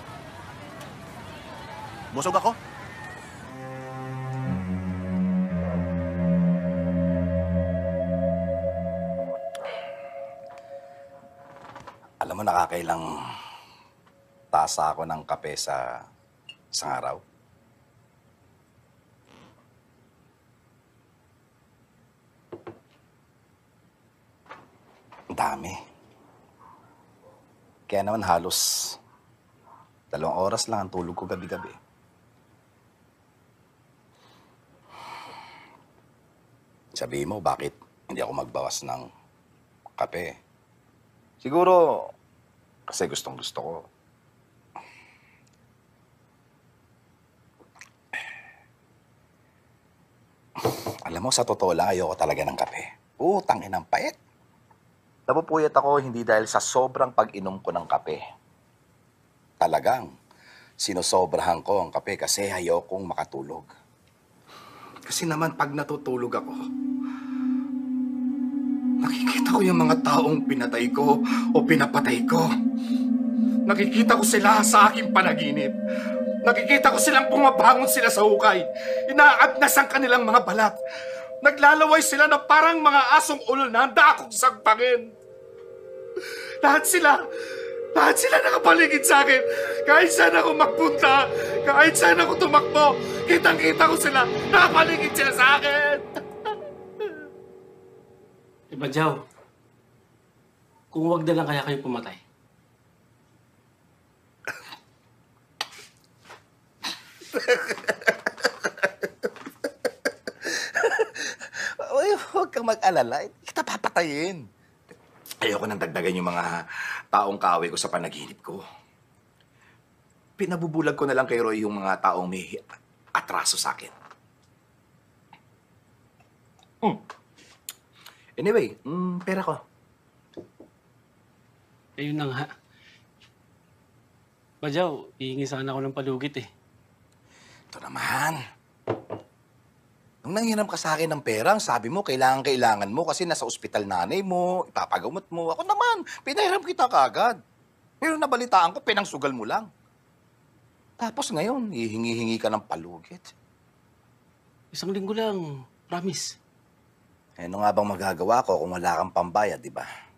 Busog ako.
Alam mo, nakakailang tasa ako ng kape sa isang araw. Ang dami. Kaya naman halos dalawang oras lang ang tulog ko gabi-gabi. Sabihin mo, bakit hindi ako magbawas ng kape? Siguro, kasi gustong gusto ko. Alam mo, sa totoo lang, ayoko talaga ng kape. Utang inang pait. Napupuyat ako hindi dahil sa sobrang pag-inom ko ng kape. Talagang, sinosobrahan ko ang kape kasi ayokong makatulog.
Kasi naman pag natutulog ako, nakikita ko yung mga taong pinatay ko o pinapatay ko. Nakikita ko sila sa aking panaginip. Nakikita ko silang pumabangon sila sa hukay. Inaagnas ang kanilang mga balat. Naglalaway sila na parang mga asong ulol na handa akong sagpangin. Lahat sila, lahat sila nakapaligid sa akin. Kahit saan ako magpunta, kahit saan ako tumakbo, kitang-kita ko sila, nakapaligid sila sa akin.
Iba, Jow, kung wag na lang kaya kayo pumatay.
Uy, huwag kang mag-alala. Hindi kita papatayin. Ayoko nang dagdagan yung mga taong kaaway ko sa panaginip ko. pinabubulag ko na lang kay Roy yung mga taong may atraso sa akin. Hmm. Anyway, mm, pera ko.
Ayun na nga. Badyaw, hihingi sana ako ng palugit eh.
Ito naman. Nung nanghiram ka sa akin ng pera, sabi mo, kailangan-kailangan mo kasi nasa ospital nanay mo, ipapagamot mo. Ako naman, pinahiram kita kaagad. Pero nabalitaan ko, pinangsugal mo lang. Tapos ngayon, hihingi-hingi ka ng palugit.
Isang linggo lang, promise.
Eh, ano nga bang magagawa ko kung wala kang pambayad, di ba?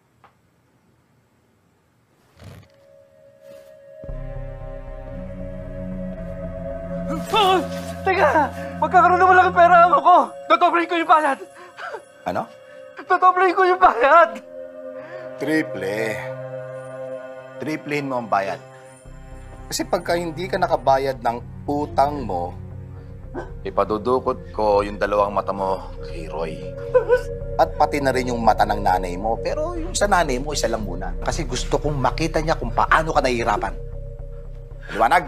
Oh, teka! Magkakaroon na malaking pera ako ko! Dodoblehin ko yung bayad!
Ano?
Dodoblehin ko yung bayad!
Triple. Triplehin mo ang bayad. Kasi pagka hindi ka nakabayad ng utang mo, ipadudukot ko yung dalawang mata mo kay Roy. At pati na rin yung mata ng nanay mo. Pero yung sa nanay mo, isa lang muna. Kasi gusto kong makita niya kung paano ka nahihirapan. Liwanag!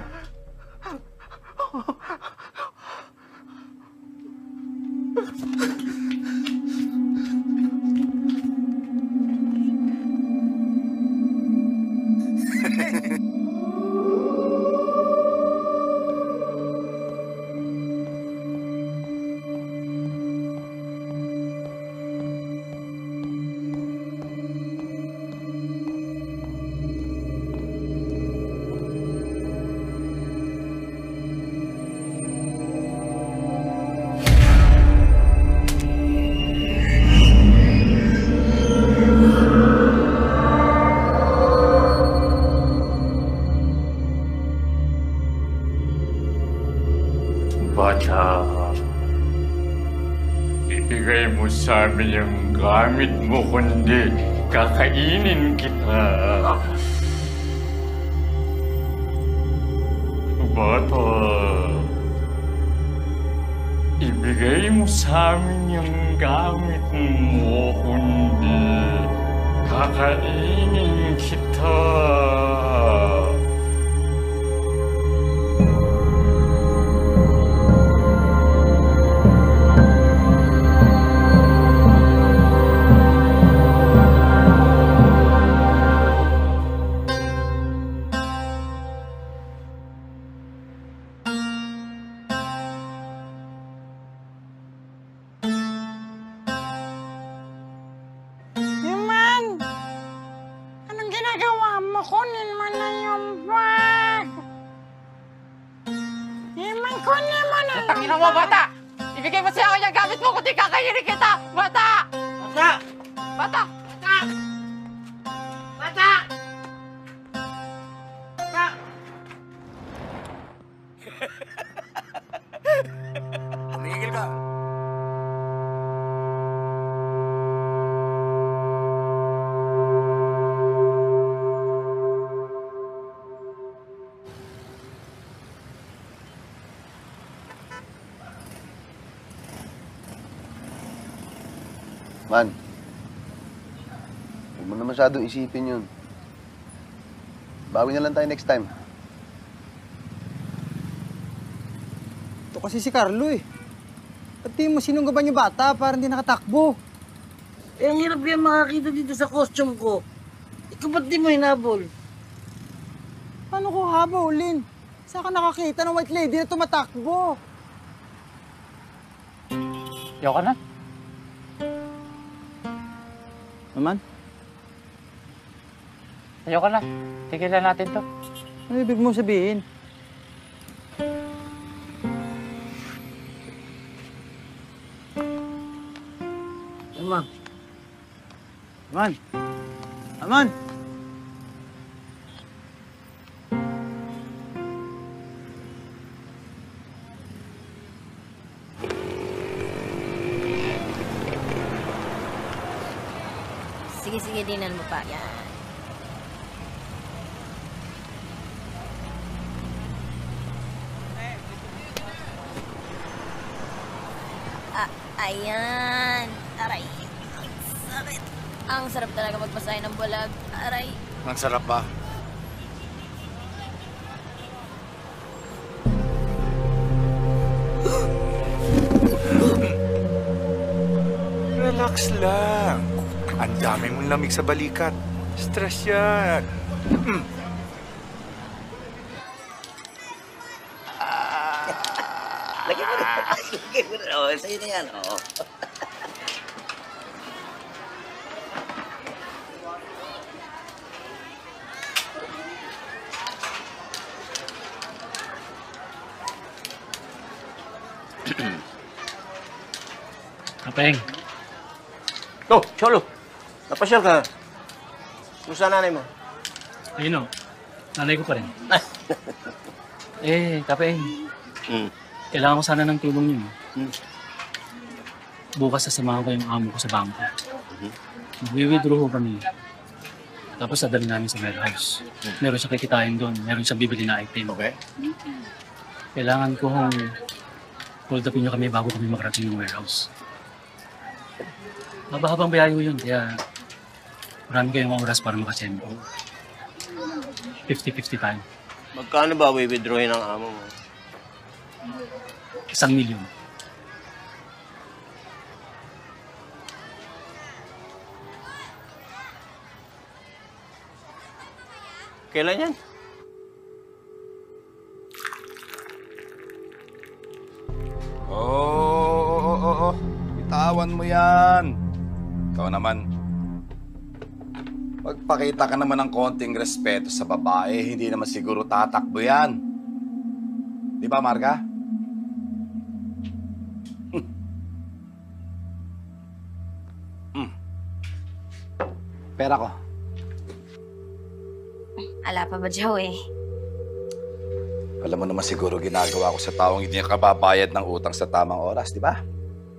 Bata, ibigay mo sa amin yung gamit mo, kundi kakainin kita. Bata, ibigay mo sa amin yung gamit mo, kundi kakainin kita.
Kunin mo na yung bag. Iman, kunin mo na.
Tangina mo, bata! Ibigay mo sa akin yung gamit mo kundi kakainin kita! Bata!
Bata!
Bata!
Bata! Bata! Bata!
Tumigil ka!
Man, huwag mo na masyadong isipin yun. Bawi na lang tayo next time.
Ito kasi si Carlo eh. Pati mo sinunggaban yung bata para hindi nakatakbo.
Eh, ang hirap yan makakita dito sa costume ko. Ikaw ba't di mo hinabol?
Paano ko habulin? Saan ka nakakita ng white lady na tumatakbo?
Yaw ka na.
Naman?
Ayaw ka na. Tigilan natin to.
Ano ibig mo sabihin?
Aman.
Aman! Aman!
Sige, sige, dinan mo pa. Yan. Ah, ayan. Aray. Ang sakit. Ang sarap talaga magpasahin ng bulag. Aray.
Ang sarap ba?
Relax lang. Ang dami mong lamig sa balikat. Stress yan. Mm.
Lagyan mo na. Lagyan mo na. Oh, sa'yo na yan. Oh.
Kapeng.
Oh, Cholo. Napasyal ka. Kumusta nanay mo?
Ayun o. Nanay ko pa rin. Eh, Kapeng.
Mm.
Kailangan ko sana ng tulong niyo. Mm. Bukas sasamahan ko yung amo ko sa bangko.
Mm-hmm.
Mag-withdraw ko kami. Tapos dadalhin namin sa warehouse. Mm. Meron siya kikitain doon. Meron siya bibili na item.
Okay.
Kailangan ko hong hold upin niyo kami bago kami makarating yung warehouse. Mababang bayayo yun, kaya marami kayong oras para makasend. fifty fifty tayo.
Magkano ba withdrawin ng amo mo?
Isang milyon.
Kailan yan?
Oo, oo, oo, oo. Bitawan mo yan. Ikaw naman. Magpakita ka naman ng konting respeto sa babae, hindi naman siguro tatakbo yan. Di ba, Marga? Hmm. Pera ko.
Ala pa ba, Joe eh?
Alam mo naman siguro ginagawa ko sa taong hindi nakababayad ng utang sa tamang oras, di ba?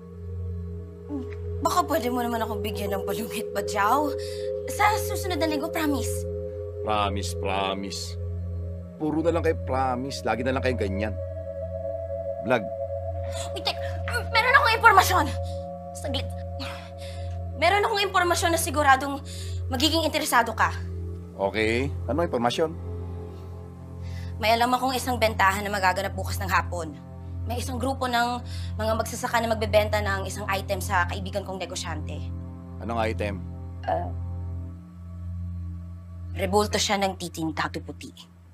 Baka pwede mo naman ako bigyan ng balungit ba, Joe? Sa susunod na linggo, promise.
Promise, promise. Puro na lang kayo promise. Lagi na lang kayo ganyan. Vlog.
Wait, tek, meron akong impormasyon. Saglit. Meron akong impormasyon na siguradong magiging interesado ka.
Okay. Ano impormasyon?
May alam akong isang bentahan na magaganap bukas ng hapon. May isang grupo ng mga magsasaka na magbebenta ng isang item sa kaibigan kong negosyante.
Anong item?
Uh, Rebulto siya ng titing tato puti.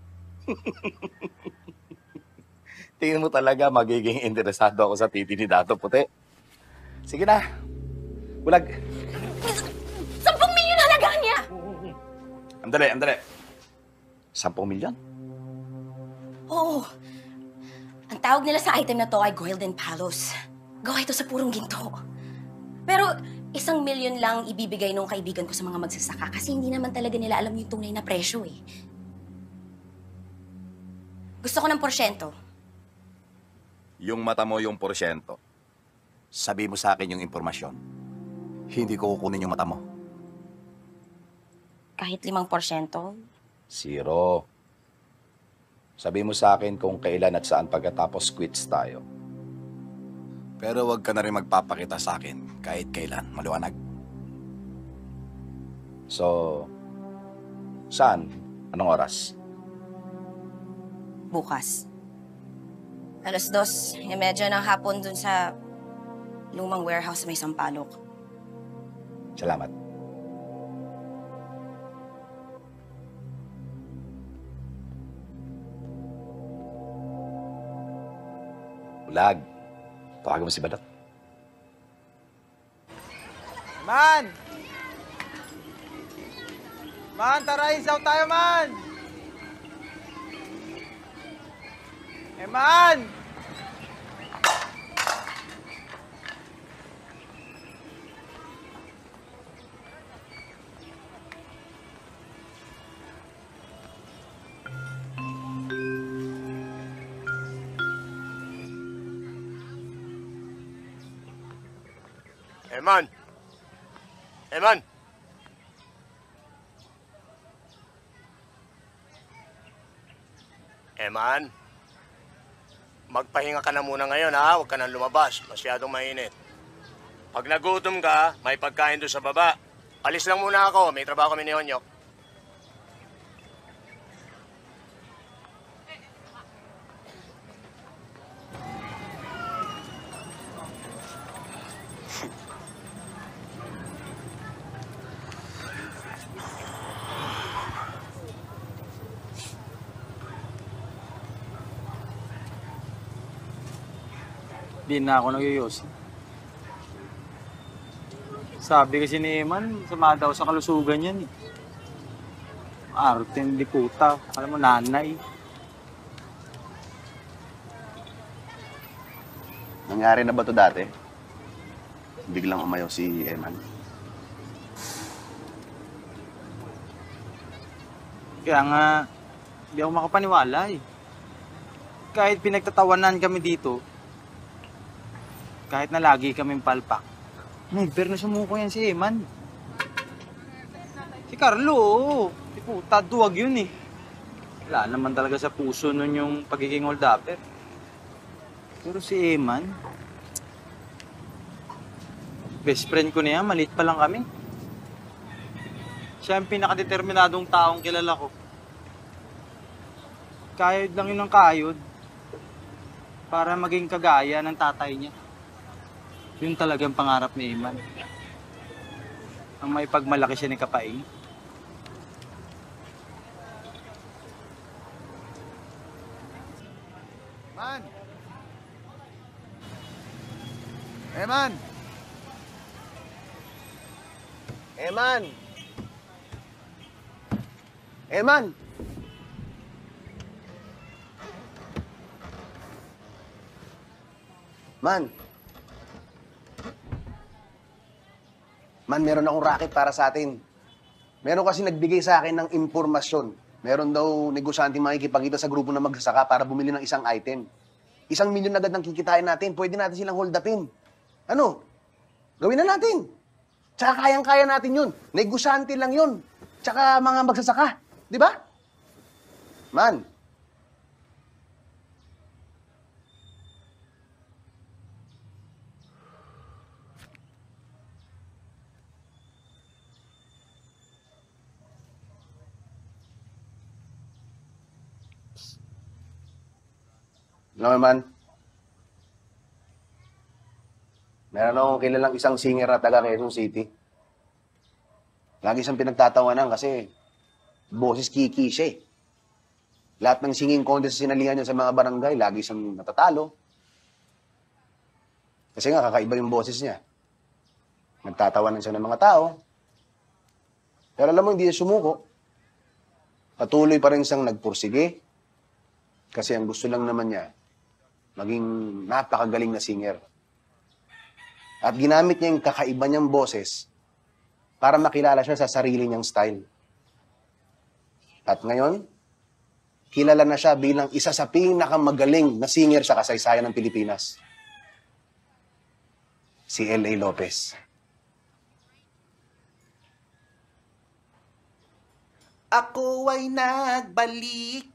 Tingin mo talaga magiging interesado ako sa titi ni Dato Puti. Sige na. Bulag.
Sampung milyon halaga niya!
Andali, andali. Sampung milyon?
Oo. Ang tawag nila sa item na to ay Golden Palos. Gawa ito sa purong ginto. Pero isang milyon lang ibibigay nung kaibigan ko sa mga magsasaka kasi hindi naman talaga nila alam yung tunay na presyo eh. Gusto ko ng porsyento.
Yung mata mo yung porsyento. Sabi mo sa akin yung impormasyon. Hindi ko kukunin yung mata mo.
Kahit limang porsyento?
Zero. Sabi mo sa akin kung kailan at saan pagkatapos quits tayo. Pero wag ka na rin magpapakita sa akin kahit kailan. Maliwanag. So, saan? Anong oras?
Bukas. Alas dos, e medya ng hapon dun sa lumang warehouse sa may Sampaloc.
Salamat. Bulag. Tawagan mo si Badot.
Man! Man, tara, isaw tayo, man! Eh, man!
Eman! Eman! Eman? Magpahinga ka na muna ngayon, ha? Huwag ka nang lumabas. Masyadong mainit. Pag nagutom ka, may pagkain doon sa baba. Alis lang muna ako. May trabaho kami ni Onyok.
Di na ako nagyoyosi. Sabi kasi ni Eman, sama daw sa kalusugan yan eh. Arte, hindi puta. Alam mo, nanay.
Nangyari na ba to dati? Biglang umayaw si Eman.
Kaya nga, hindi ako makapaniwala eh. Kahit pinagtatawanan kami dito, kahit na lagi kaming palpak, never na sumuko yan si Eman. Si Carlo, oo. Si puta, duwag yun eh. Wala naman talaga sa puso nun yung pagiging hold-upper. Pero si Eman, best friend ko na yan, maliit pa lang kami. Siya ang pinakadeterminadong taong kilala ko. Kayod lang yun ng kayod para maging kagaya ng tatay niya. Yun talagang pangarap ni Eman. Ang may pagmalaki siya ni Kapaing.
Man! Eman! Eman! Eman! Man! Man, meron akong racket para sa atin. Meron kasi nagbigay sa akin ng impormasyon. Meron daw negosyante makikipagkita sa grupo na magsasaka para bumili ng isang item. Isang milyon agad ang kikitain natin. Pwede natin silang hold upin. Ano? Gawin na natin. Tsaka kayang-kaya natin yun. Negosyante lang yun. Tsaka mga magsasaka. Di ba? Man. Alam mo, man, meron akong kilalang isang singer at taga Quezon City. Lagi siyang pinagtatawanan kasi boses kiki siya eh. Lahat ng singing contest sinalihan niya sa mga barangay, lagi siyang natatalo. Kasi nga, kakaiba yung boses niya. Nagtatawanan siya ng mga tao. Pero alam mo, hindi siya sumuko. Patuloy pa rin siyang nagpursige. Kasi ang gusto lang naman niya, maging napakagaling na singer. At ginamit niya yung kakaiba niyang boses para makilala siya sa sarili niyang style. At ngayon, kilala na siya bilang isa sa pinakamagaling na singer sa kasaysayan ng Pilipinas. Si L A Lopez.
Ako ay nagbalik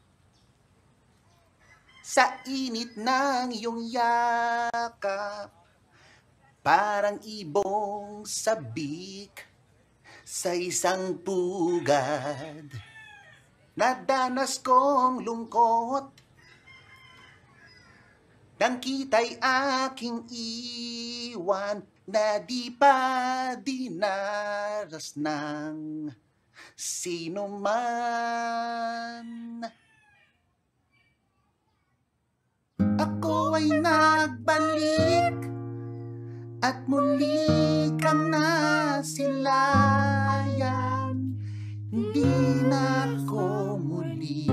sa init ng iyong yakap, parang ibong sabik sa isang pugad. Nadanas kong lungkot nang kita'y aking iwan na di pa dinaras ng sino man. Ako ay nagbalik at muli kang nasilayan. Hindi na ako muli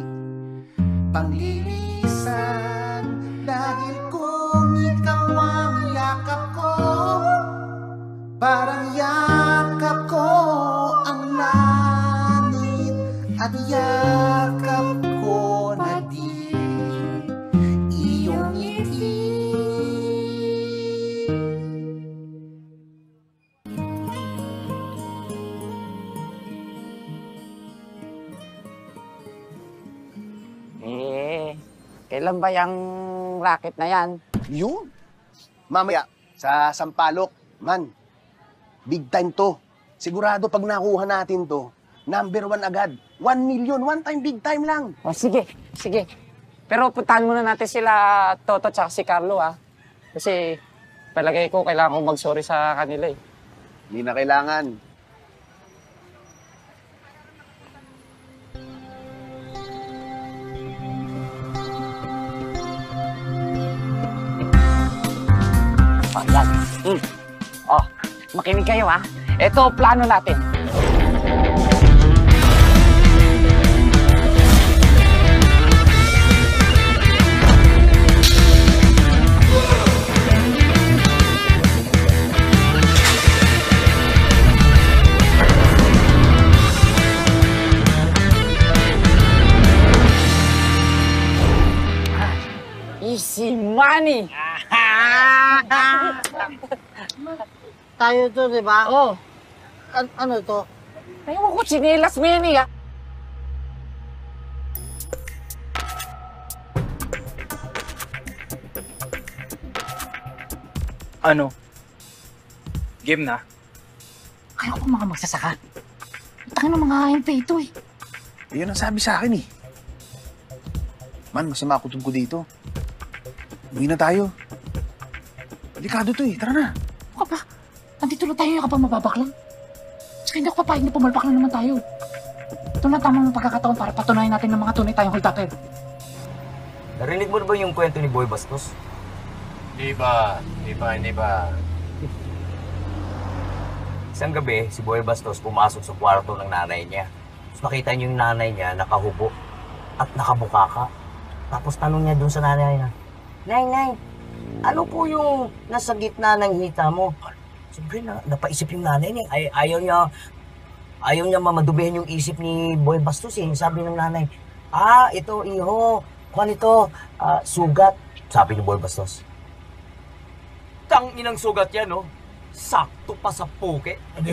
panglilisan, dahil kung ikaw ang yakap ko, parang yakap ko ang langit at yakap ko na di iyong ngiti.
Eh, kailan ba yung racket na yan?
Yun. Mamaya, sa Sampaloc, man, big time to. Sigurado pag nakuha natin to, number one agad. One million, one time, big time lang.
O, sige, sige. Pero puntahan muna natin sila Toto at si Carlo, ha? Kasi palagay ko kailangan kong mag-sorry sa kanila, eh.
Hindi na kailangan.
Oh, yan. Mm. Oh, makinig kayo ha. Ito, plano natin. Easy money!
Tayo to, di ba?
Oo. Oh.
An- ano to?
Ayaw ko, chinelas mo yan eh, ha?
Ano? Game na?
Kaya ko mga magsasaka. Tangin ng mga hahimpe ito eh.
Yun ang sabi sa akin eh. Man, masama ako tungkol dito. Uwi na tayo. Delikado to eh. Tara na.
Ano ka ba? Nandito na tayo kapag mababaklang. Tsaka hindi ako papayag na pumalpak na naman tayo. Ito na tamang pagkakataon para patunayan natin ng mga tunay tayong hold-upper.
Narinig mo na ba yung kwento ni Boy Bastos?
Hindi ba? Hindi ba? Hindi ba?
Isang gabi, si Boy Bastos pumasok sa kwarto ng nanay niya. Tapos nakita niyo yung nanay niya nakahubo at nakabukaka. Tapos tanong niya dun sa nanay niya, Nay, Nay, ano po yung nasa gitna ng hita mo? Siyempre, na, napaisip yung nanay niya. Ay, ayaw niya, ayaw niya mamadubihin yung isip ni Boy Bastos eh. Sabi ng nanay, ah, ito, iho, kung ito, uh, sugat. Sabi ni Boy Bastos. Tang inang sugat yan, no? Sakto pa sa puke.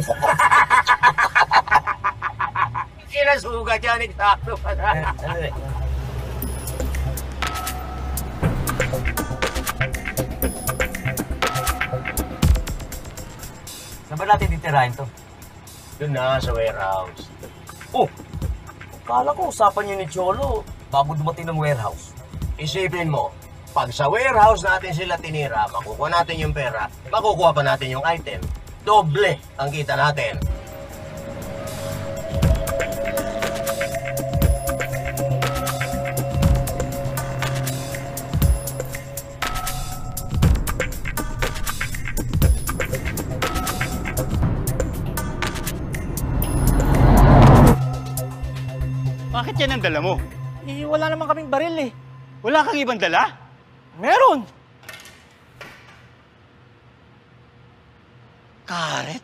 Inang sugat yan, sakto pa sa... Saan ba natin titirahin to?
Doon na, sa warehouse.
Oh! Kala ko usapan niyo ni Cholo bago dumating ng warehouse.
Isipin mo, pag sa warehouse natin sila tinira, makukuha natin yung pera, makukuha pa natin yung item. Doble ang kita natin.
Bakit yan ang dala mo? Eh, wala naman kaming baril eh. Wala kang ibang dala? Meron! Karet?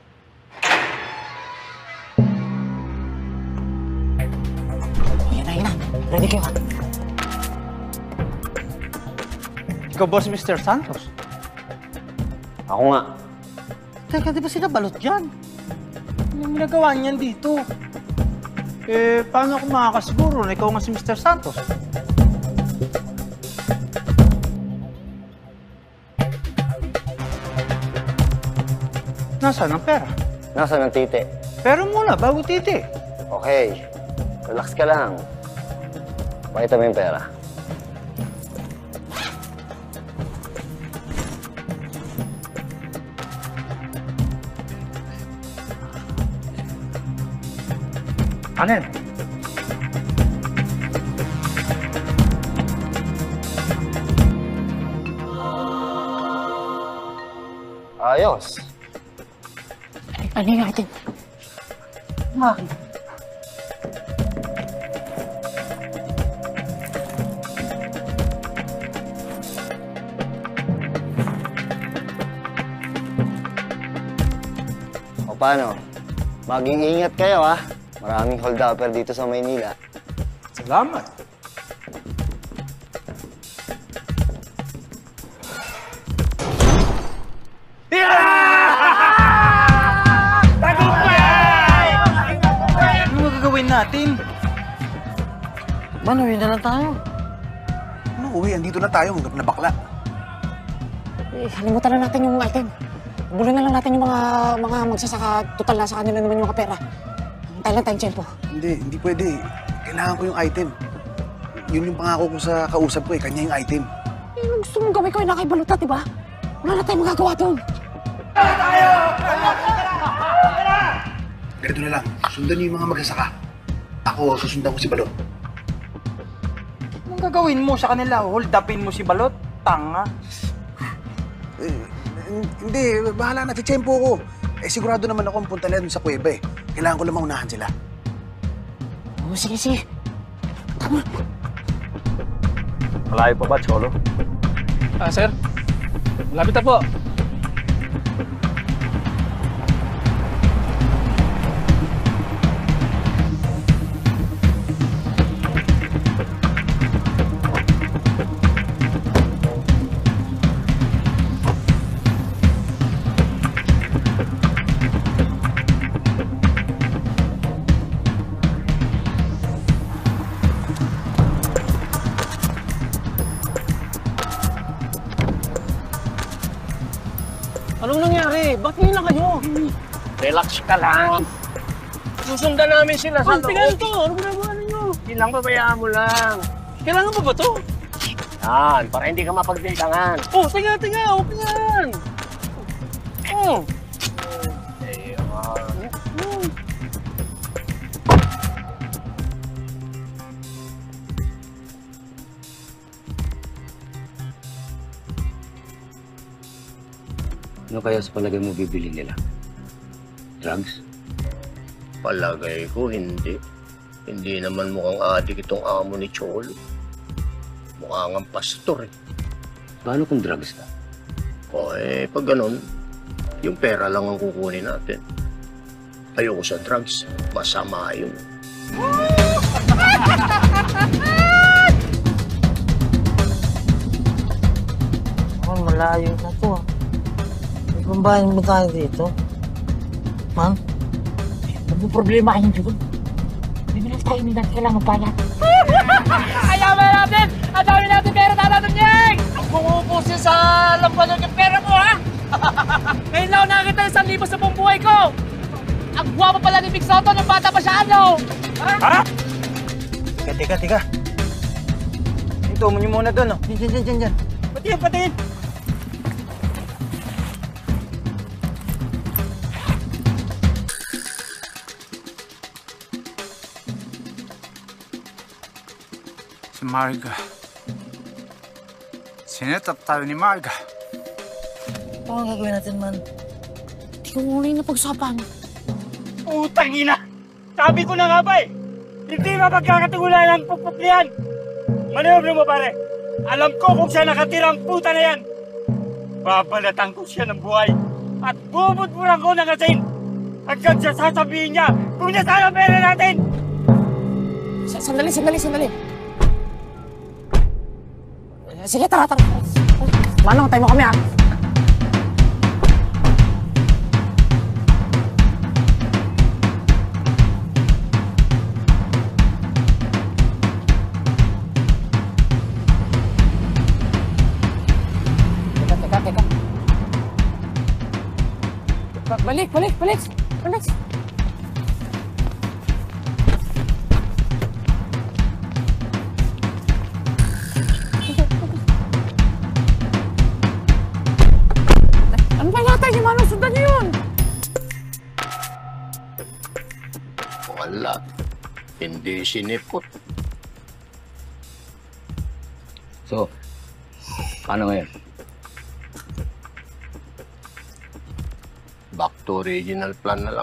Yan na, yan na. Ready kayo ha?
Ikaw, boss mister Santos.
Ako nga.
Teka, di ba sila balot yan? Anong ginagawa niyan dito? Eh, paano ako makakasiguro na ikaw nga si mister Santos? Nasaan ang pera?
Nasaan ang titi?
Pera muna, bago titi.
Okay. Relax ka lang. Pakita mo yung pera.
Ano yan?
Ayos.
Ano yung atin? Bakit?
O paano? Maging ingat kayo ha. Maraming hold-upper dito sa Maynila.
Salamat. Ano magagawin natin?
Man, uwi na lang tayo.
Ano uwi? Andito na tayo. Hanggang na bakla.
Eh, halimutan na natin yung item. Bulin na lang natin yung mga mga magsasaka. Total na sa kanila naman yung mga pera. Tayo lang tayong tiyempo.
Hindi, hindi pwede. Kailangan ko yung item. Yun yung pangako ko sa kausap ko eh. Kanya yung item.
Eh, yung gusto mong gawin ko yung nakaibalutan, di ba? Wala na tayong magagawa doon.
Ganito na lang. Sundan niyo yung mga magsasaka. Ako, susundan ko si Balot.
Anong gagawin mo sa kanila? Hold upin mo si Balot? Tanga.
Eh,
Hindi, bahala na. Titsempo ko. Eh, sigurado naman ako ang punta nila dun sa kuweba eh. Kailangan ko lang maunahan sila.
Oh, sige, sige. Tama.
Malayo pa ba, Cholo?
Ah, sir. Malapit na po.
Anong nangyari? Bakit ngayon lang kayo?
Relax ka lang. Susundan namin sila sa
Ang tigal
loob.
to! Ano ginagawa ninyo?
Hindi lang, babayaan mo lang.
Kailangan pa ba to?
Yan, para hindi ka mapagbitangan.
Oh, tiga, tiga! Okay yan! Oh!
Eh, uh,
Ano kaya sa palagay mo bibili nila? Drugs?
palagay ko hindi. Hindi naman mukhang adik itong amo ni Cholo. Mukhang ang pastor eh.
Paano kung drugs ka?
O eh, pag ganun, yung pera lang ang kukunin natin. Ayoko sa drugs, masama yun.
Oh, malayo na to ah. May pambahin mo tayo dito. Man?
Ano problema kayo dito? Bibili tayo ni Dad, kailangan magbayad. Ayaman natin! Ang dami natin pera tatanong niyang! Ang kumupusin sa lambanon yung pera mo, ha? Ngayon lang ako nakakita ng isang libo sa buong buhay ko! Ang guwapo pala ni Big Soto nung bata pa siya, ano?
Ha? Teka, teka, teka. Ito mo niyo muna doon, oh. Diyan, diyan, diyan, diyan. Patiin, patiin.
Si Marga. Sinetap tayo ni Marga.
Ano ang gagawin natin, man?
Hindi ko muna yung napagsapan.
Utang ina! Sabi ko na nga ba eh! Hindi mapagkakatigulan ang puput niyan! Manewbre mo pare! Alam ko kung saan nakatira ang puta na yan! Babalatan ko siya ng buhay at bubudburan ko ng asin hanggang siya sasabihin niya kung nasaan ang pera natin!
Sandali, sandali, sandali. Sige, tara, tara. Manong, tayo mo kami, ha? Teka, teka, teka. Ba- Balik, balik, balik. Balik. Ano ba yata yung manong sundan niyo yun?
Wala. Hindi sinipot.
So, paano ngayon?
Back to original plan na lang.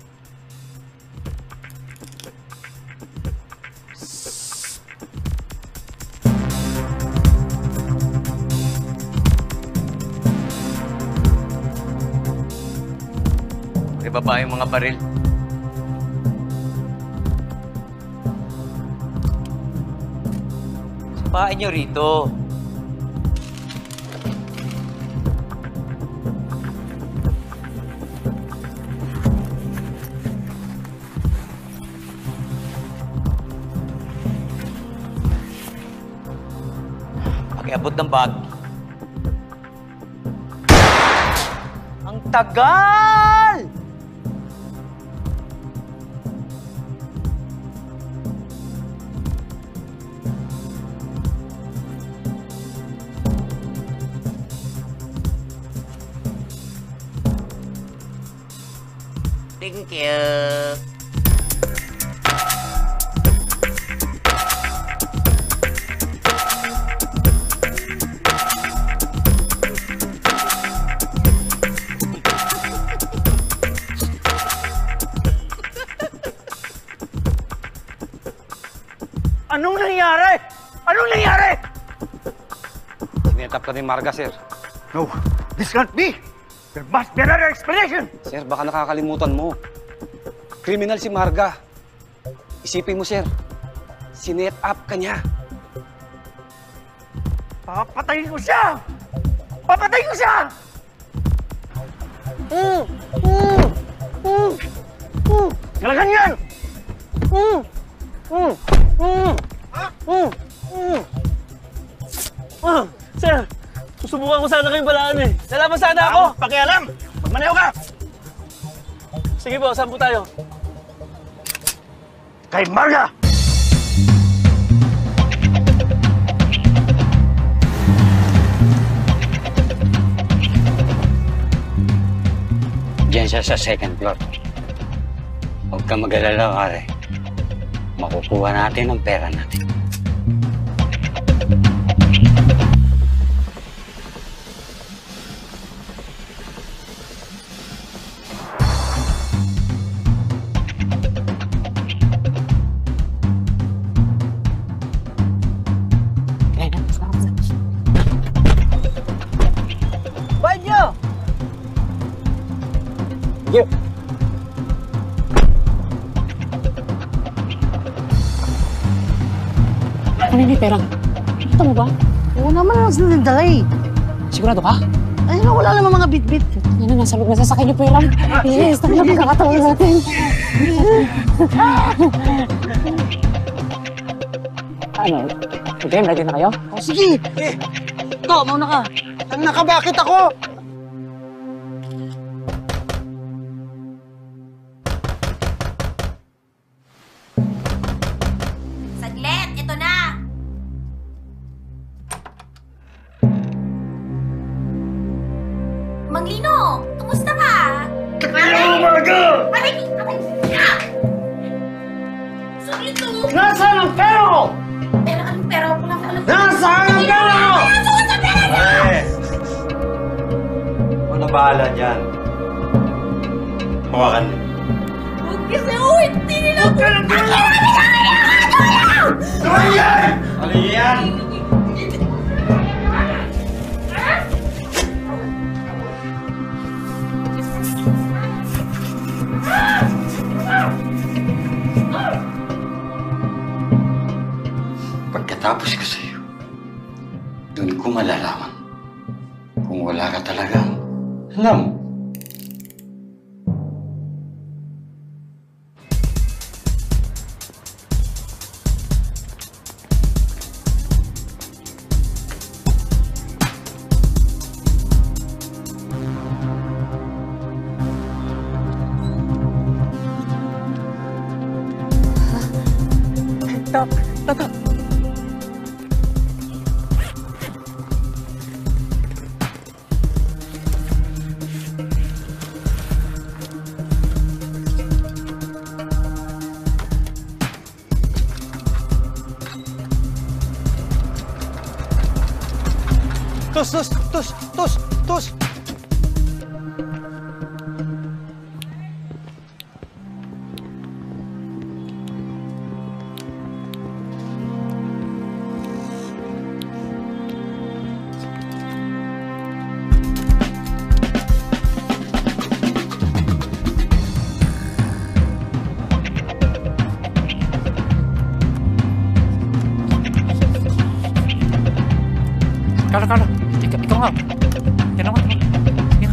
Ibaba yung mga baril. Sapain nyo rito. Pakiabot ng bag. Ang tagal! Thank you.
Anong nangyari?
Sinetap ka ni Marga, sir.
No, this can't be! There must be another explanation!
Sir, baka nakakalimutan mo. Kriminal si Marga. Isipin mo, sir. Sinet up ka niya.
Papatayin ko siya! Papatayin ko siya! Mm, mm, mm, mm. Talagang yan! Mm, mm, mm, mm, mm.
Ah, sir, susubukan ko sana kayong balaan eh. Lalaban sana ako!
Pakialam! Magmaneho ka!
Sige po, saan po tayo?
Kay Marga!
Diyan siya sa second floor. Huwag ka mag-alala, pare. Makukuha natin ang pera natin.
Banyo!
Sige.
Ano yung pera? Nakita mo ba?
Oo naman, nasa nandala eh.
Sigurado ka?
Ay, wala namang mga bit-bit.
Yan na, nasa loob na sasakay niyo po yung Yes, tayo na pagkakataon natin. Ano? Okay, ready na kayo?
O, sige. Eh, ikaw, mauna ka.
Nakabakit ako!
Saglit, ito na! Manglino, kumusta ka?
Ano, Marga?
Aray! Aray! Ah! Saglit to!
Nasaan ang pera?
Pera, anong pera? Wala ka alam.
Nasaan ang pera?
Nasaan ang pera niya?
Eh! Ako na bahala dyan. Hawakan mo.
Huwag kasi, oh, hindi nila ako. Ang
Ano yan?
Ano yan?
Pagkatapos ko sa'yo, doon ko malalaman kung wala ka talagang alam.
Stop! Stop!
Tos, tos, tos, tos, tos!
Carla, Carla, ikaw, ikaw nga. Yan ako. Yan.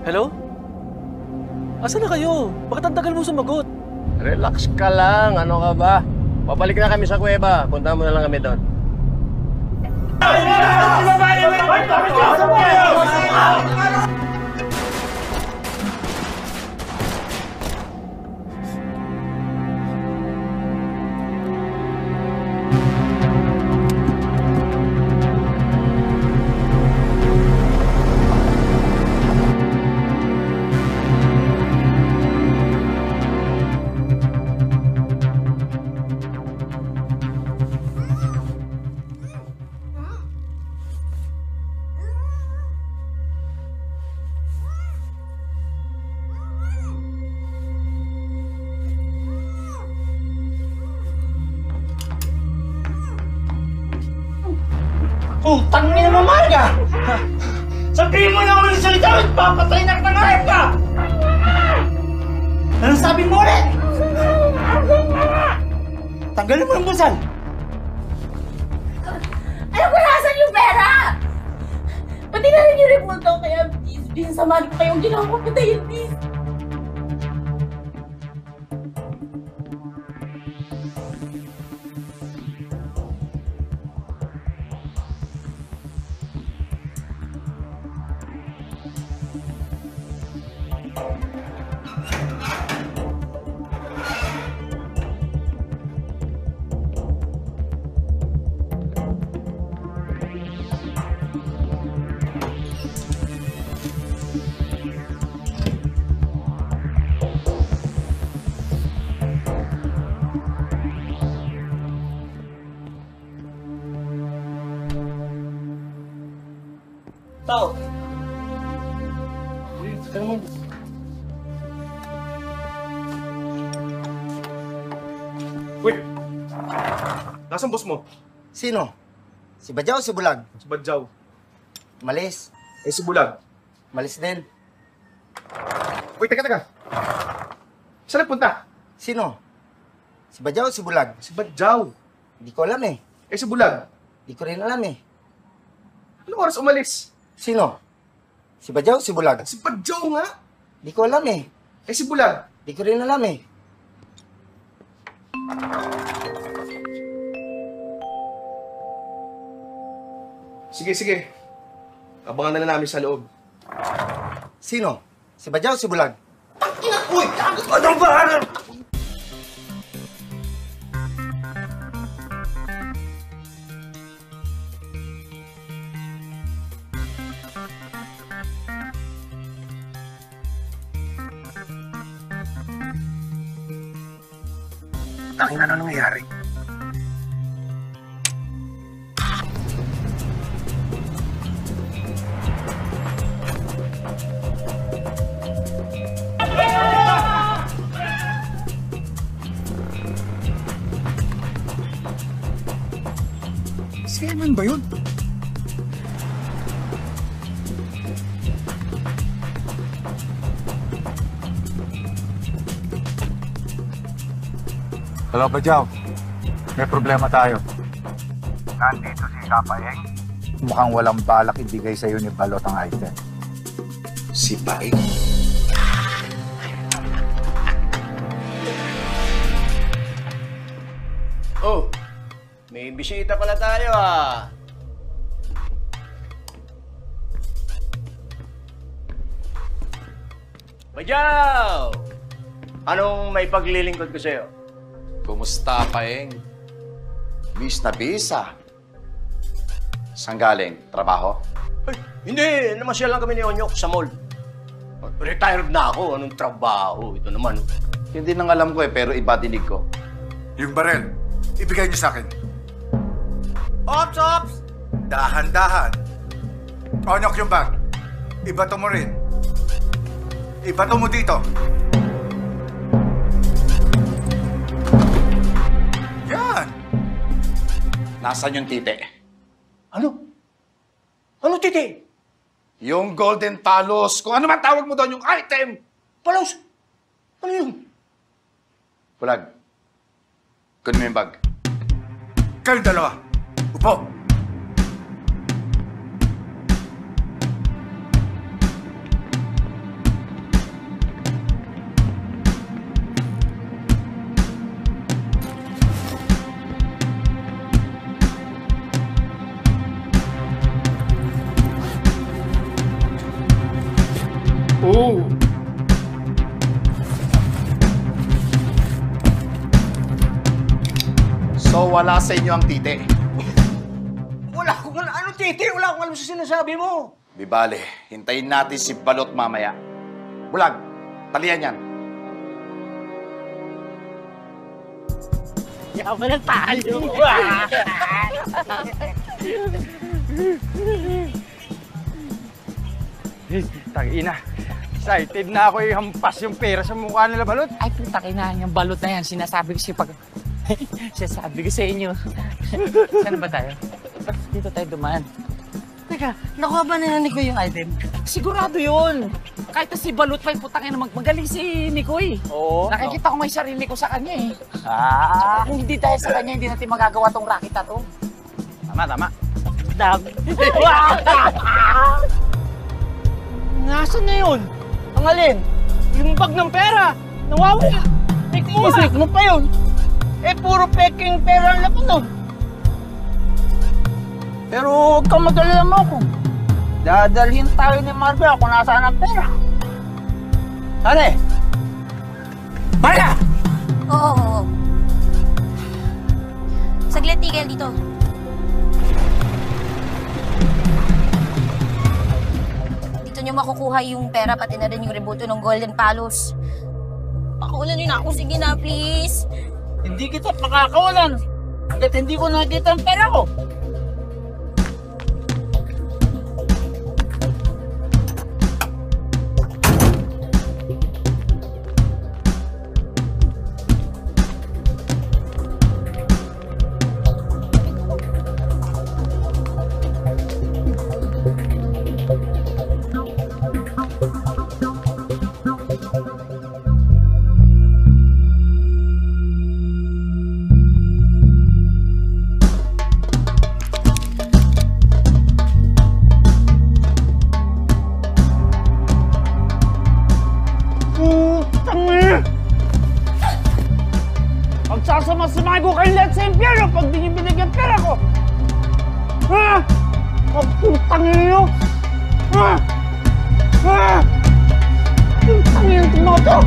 Hello? Asa na kayo? Bakit ang tagal mo sumagot?
Relax ka lang. Ano ka ba? Babalik na kami sa kuweba. Punta mo na lang kami doon.
Putang niya naman, Marga! Sabihin mo na ulit salita, papatay na kita ngayon ka! Anong sabi mo ulit? Tanggalin mo yung busal!
Alam ko nasan yung pera! Pati na rin yung report ko, kaya please, please, samahan ko kayong ginawa ko patayin, please.
Tao!
Wait! Nasaan boss mo?
Sino? Si Badyaw o si Bulag?
Si Badyaw.
Malis.
Eh, si Bulag?
Malis din.
Wait, teka, teka. Saan nagpunta?
Sino? Si Badyaw o si Bulag?
Si Badyaw.
Hindi ko alam eh.
Eh, si Bulag?
Hindi ko rin alam eh.
Anong oras umalis?
Sino? Si Badyaw o si Bulag?
Si Badyaw nga.
Hindi ko alam eh.
Eh, si Bulag?
Hindi ko rin alam eh.
Sige, sige. Abangan na lang namin sa loob.
Sino? Si Badyaw o si Bulag?
Uy! Ano ba? Ano?
Tangin na nangyayari?
Si Eman ba yun?
Hello, Badyaw. May problema tayo.
Nandito si Kapaeng.
Mukhang walang balak ibigay sa'yo ni Balot ang item.
Si Paeng?
Oh, may bisita pala tayo ah. Badyaw! Anong may paglilingkod ko sa'yo?
Kumusta, Paeng? Bis na bis, ah. Saan galing? Trabaho?
Ay, hindi! Namasyal lang kami ni Onyok sa mall. Retired na ako. Anong trabaho? Ito naman.
Hindi nang alam ko eh, pero iba dinig ko.
Yung barel, ibigay niyo sa akin.
Ops, ops!
Dahan-dahan. Onyok yung bag. Ibato mo rin. Ibato mo dito. Yan!
Nasaan yung tite?
Ano? Ano titi?
Yung golden palos. Kung ano man tawag mo doon, yung item.
Palos? Ano yun?
Bulag. Kunin mo yung bag.
Kayong dalawa. Upo. So, wala sa inyo ang titi.
Wala akong ano, ano, titi? Wala akong alam sa sinasabi mo.
Di bale, hintayin natin si Balot mamaya. Bulag, talian yan.
Yaman na tayo.
Tangina. Excited na ako ihampas yung pera sa mukha nila, Balot.
Ay, puta na yung balot na yan. Sinasabi ko siya pag... Sinasabi ko sa inyo. Saan ba tayo? Ba't dito tayo dumaan?
Teka, nakuha ba nila ni Koy yung item?
Sigurado yun. Kahit na si Balot pa yung putang ina, mag magaling si Nikoy.
Oo.
Nakikita ko may sarili ko sa kanya eh.
Ah.
Kung hindi dahil sa kanya, hindi natin magagawa tong racket na to.
Tama, tama.
Dami. Nasaan na yun? Ang alin? Yung bag ng pera. Nawawala. Fake mo nga. Fake mo pa yun. Eh, puro peking pera ang laman nun. Pero huwag kang mag-alala mo ako. Dadalhin tayo ni Marvel kung nasaan ang pera. Sane? Marga!
Oo, oo, oo. Saglit, tigil dito. Dito nyo makukuha yung pera pati na rin yung rebuto ng Golden Palos. Pakulan nyo na ako. Sige na, please.
Hindi kita pakakawalan. Hanggat hindi ko nakita ang pera ko. Pagsasama-samay ko kay Let's Imperial pag di niyo binigyan pera ko! Ha? Kaputang niyo! Ha? Ha? Putang niyo yung mga to!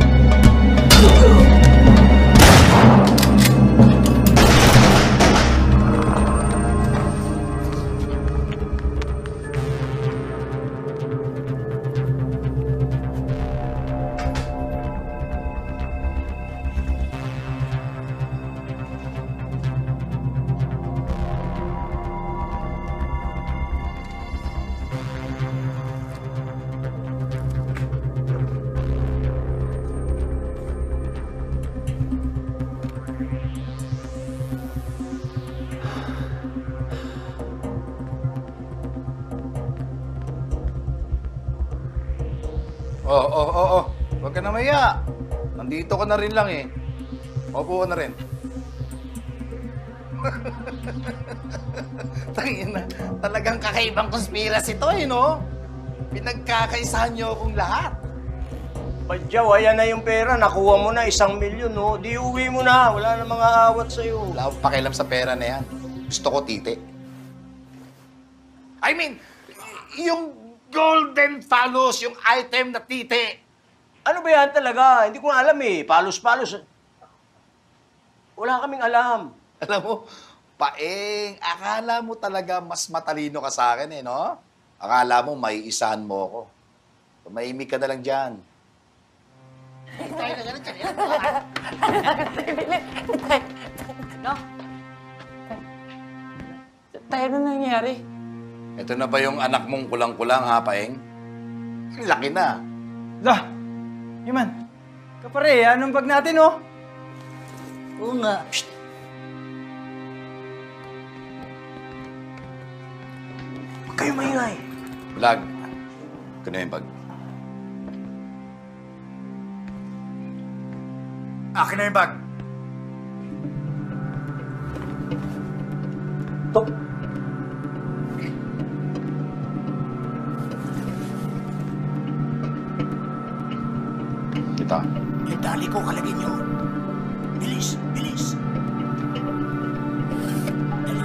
Oo, oo, oo, oo. Huwag ka na maya. Nandito ka na rin lang eh. Maupo ka na rin. Tangina, talagang kakaibang conspiracy to eh, no? Pinagkakaisahan niyo akong lahat.
Badyaw, ayan na yung pera. Nakuha mo na isang milyon, no? Di uwi mo na. Wala na mga awat sa'yo.
Wala akong pakialam sa pera na yan. Gusto ko titi. I mean, yung Golden Palos, yung item na titi.
Ano ba yan talaga? Hindi ko na alam eh. Palos-palos. Wala kaming alam.
Alam mo, Paeng, akala mo talaga mas matalino ka sa akin eh, no? Akala mo may isahan mo ako. Tumahimik ka na lang dyan.
Tayo na gano'n dyan. No?
Tayo na nangyari.
Ito na ba yung anak mong kulang-kulang, ha, Paeng? Laki na.
Dah! Yuman, kapare, anong bag natin, oh?
Oo nga.
Psst!
Huwag kayo maingay.
Vlog, ito na yung bag. Akin na yung bag.
To.
Kita.
Yung dali ko, kalagin nyo. Bilis, bilis. Dali.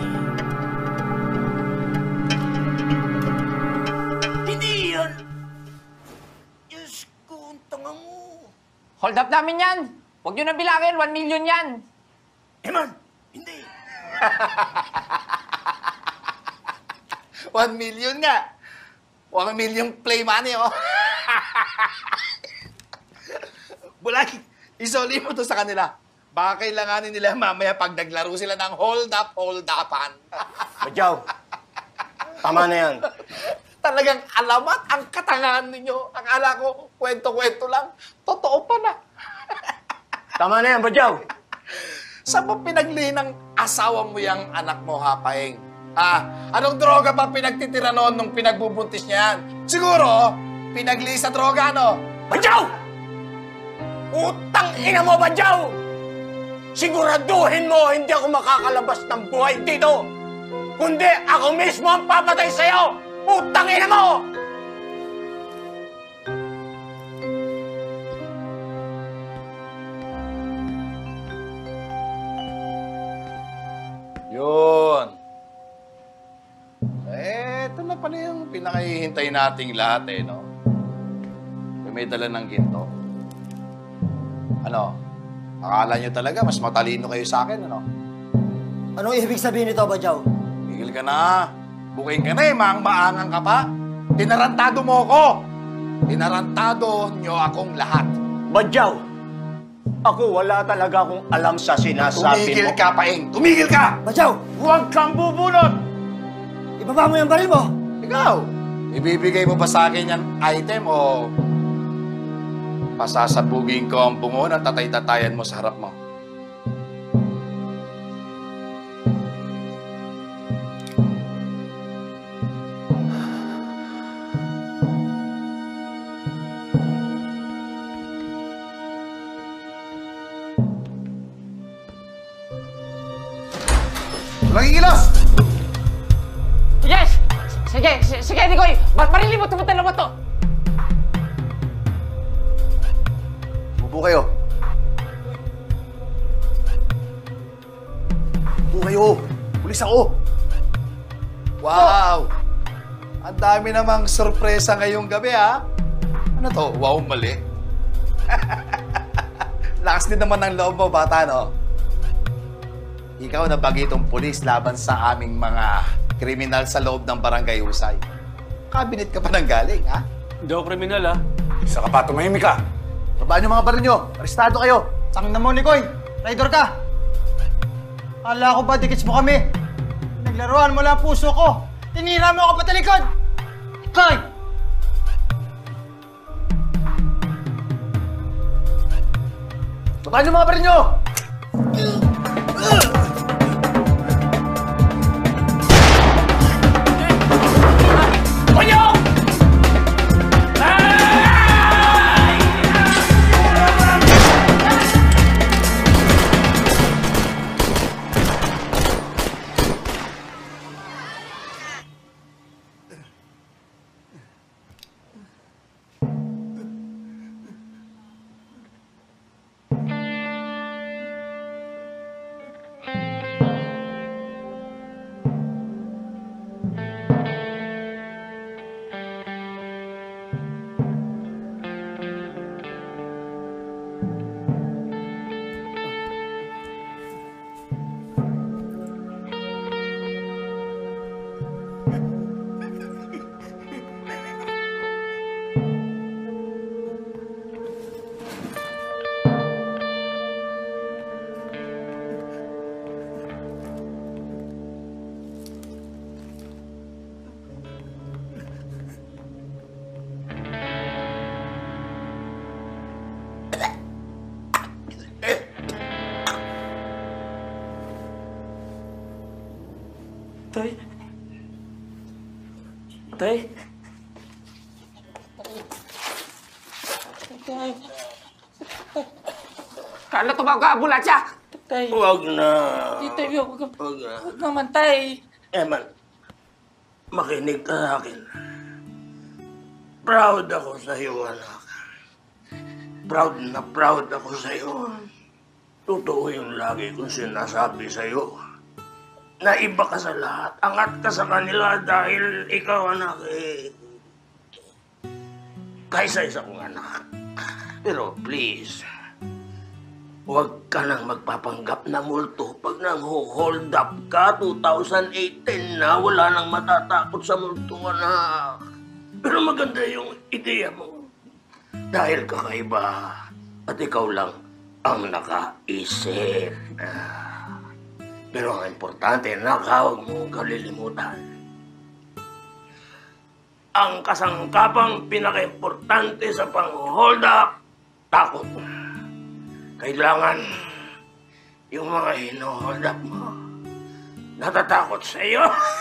Hindi yan. Diyos ko, ang tanga mo.
Hold up namin yan. Huwag nyo na bilangin, one million yan.
Eman, hindi.
One million nga. One million play money, oh. Bulay, isoli mo to sa kanila. Baka kailanganin nila mamaya pag naglaro sila ng hold up, hold upan.
Badyaw, tama na yan.
Talagang alamat ang katangahan ninyo. Ang ala ko, kwento-kwento lang. Totoo pala.
Tama na yan, Badyaw.
Saan mo pinagli ng asawa mo yung anak mo, ha, Paeng? Ah, anong droga pa pinagtitira noon nung pinagbubuntis niya yan? Siguro, pinagli sa droga, no?
Badyaw! Utang ina mo, Badyaw! Siguraduhin mo hindi ako makakalabas ng buhay dito! Kundi ako mismo ang papatay sa'yo! Utang ina mo!
Yun. Eh, ito na pala yung pinakahihintay nating lahat eh, no? May dala ng ginto. Ano? Akala nyo talaga mas matalino kayo sa akin, ano?
Anong ibig sabihin nito, Badyaw?
Tigil ka na. Buking ka na eh, maang-maangang ka pa. Tinarantado mo ako. Tinarantado nyo akong lahat.
Badyaw, ako wala talaga akong alam sa sinasabi
Tumigil
mo.
ka, Paeng. Tumigil ka!
Badyaw!
Huwag kang bubunot!
Ibaba mo yung baril mo!
Ikaw, ibibigay mo ba sa akin yung item o pasasabugin ko ang bungo na tatay-tatayan mo sa harap mo? Walang ikilos!
Yes! Sige, sige, sige, Nicoy! Marilin mo, tumunta naman to!
Upo kayo. Upo kayo. Pulis ako. Wow! Ang dami namang sorpresa ngayong gabi, ha? Ano to? Wow, mali. Lakas din naman ng loob mo, bata, no? Ikaw na bagitong pulis laban sa aming mga kriminal sa loob ng barangay Usay. Kabinet ka pa nang galing, ha?
Hindi ako kriminal, ha?
Isa ka pa, tumahimik ka. Babaan yung mga baril nyo. Arestado kayo.
Tang na mo, Nikoy. Traidor ka. Akala ko ba dikits mo kami? Naglaruan mo lang puso ko. Tinira mo ako patalikod. Nikoy!
Babaan yung mga baril nyo!
Tay? Tay? Tay?
Kala tumawag ka, ambulansya!
Tay?
Huwag na.
Tito, huwag ka.
Huwag na.
Huwag naman, Tay.
Eman, makinig ka sa akin. Proud ako sa iyo, anak. Proud na proud ako sa iyo. Totoo yung lagi kong sinasabi sa iyo. Na iba ka sa lahat. Angat ka sa kanila dahil ikaw, anak, eh, kaysa isa kong anak. Pero please, huwag ka nang magpapanggap na multo pag nang hold up ka twenty eighteen na wala nang matatakot sa multo, anak. Pero maganda yung ideya mo. Dahil kakaiba at ikaw lang ang nakaisip. Ah. Pero ang importante, anak, huwag mong kalilimutan. Ang kasangkapang pinaka-importante sa pang-hold up, takot. Kailangan yung mga hino-hold up mo natatakot sa iyo.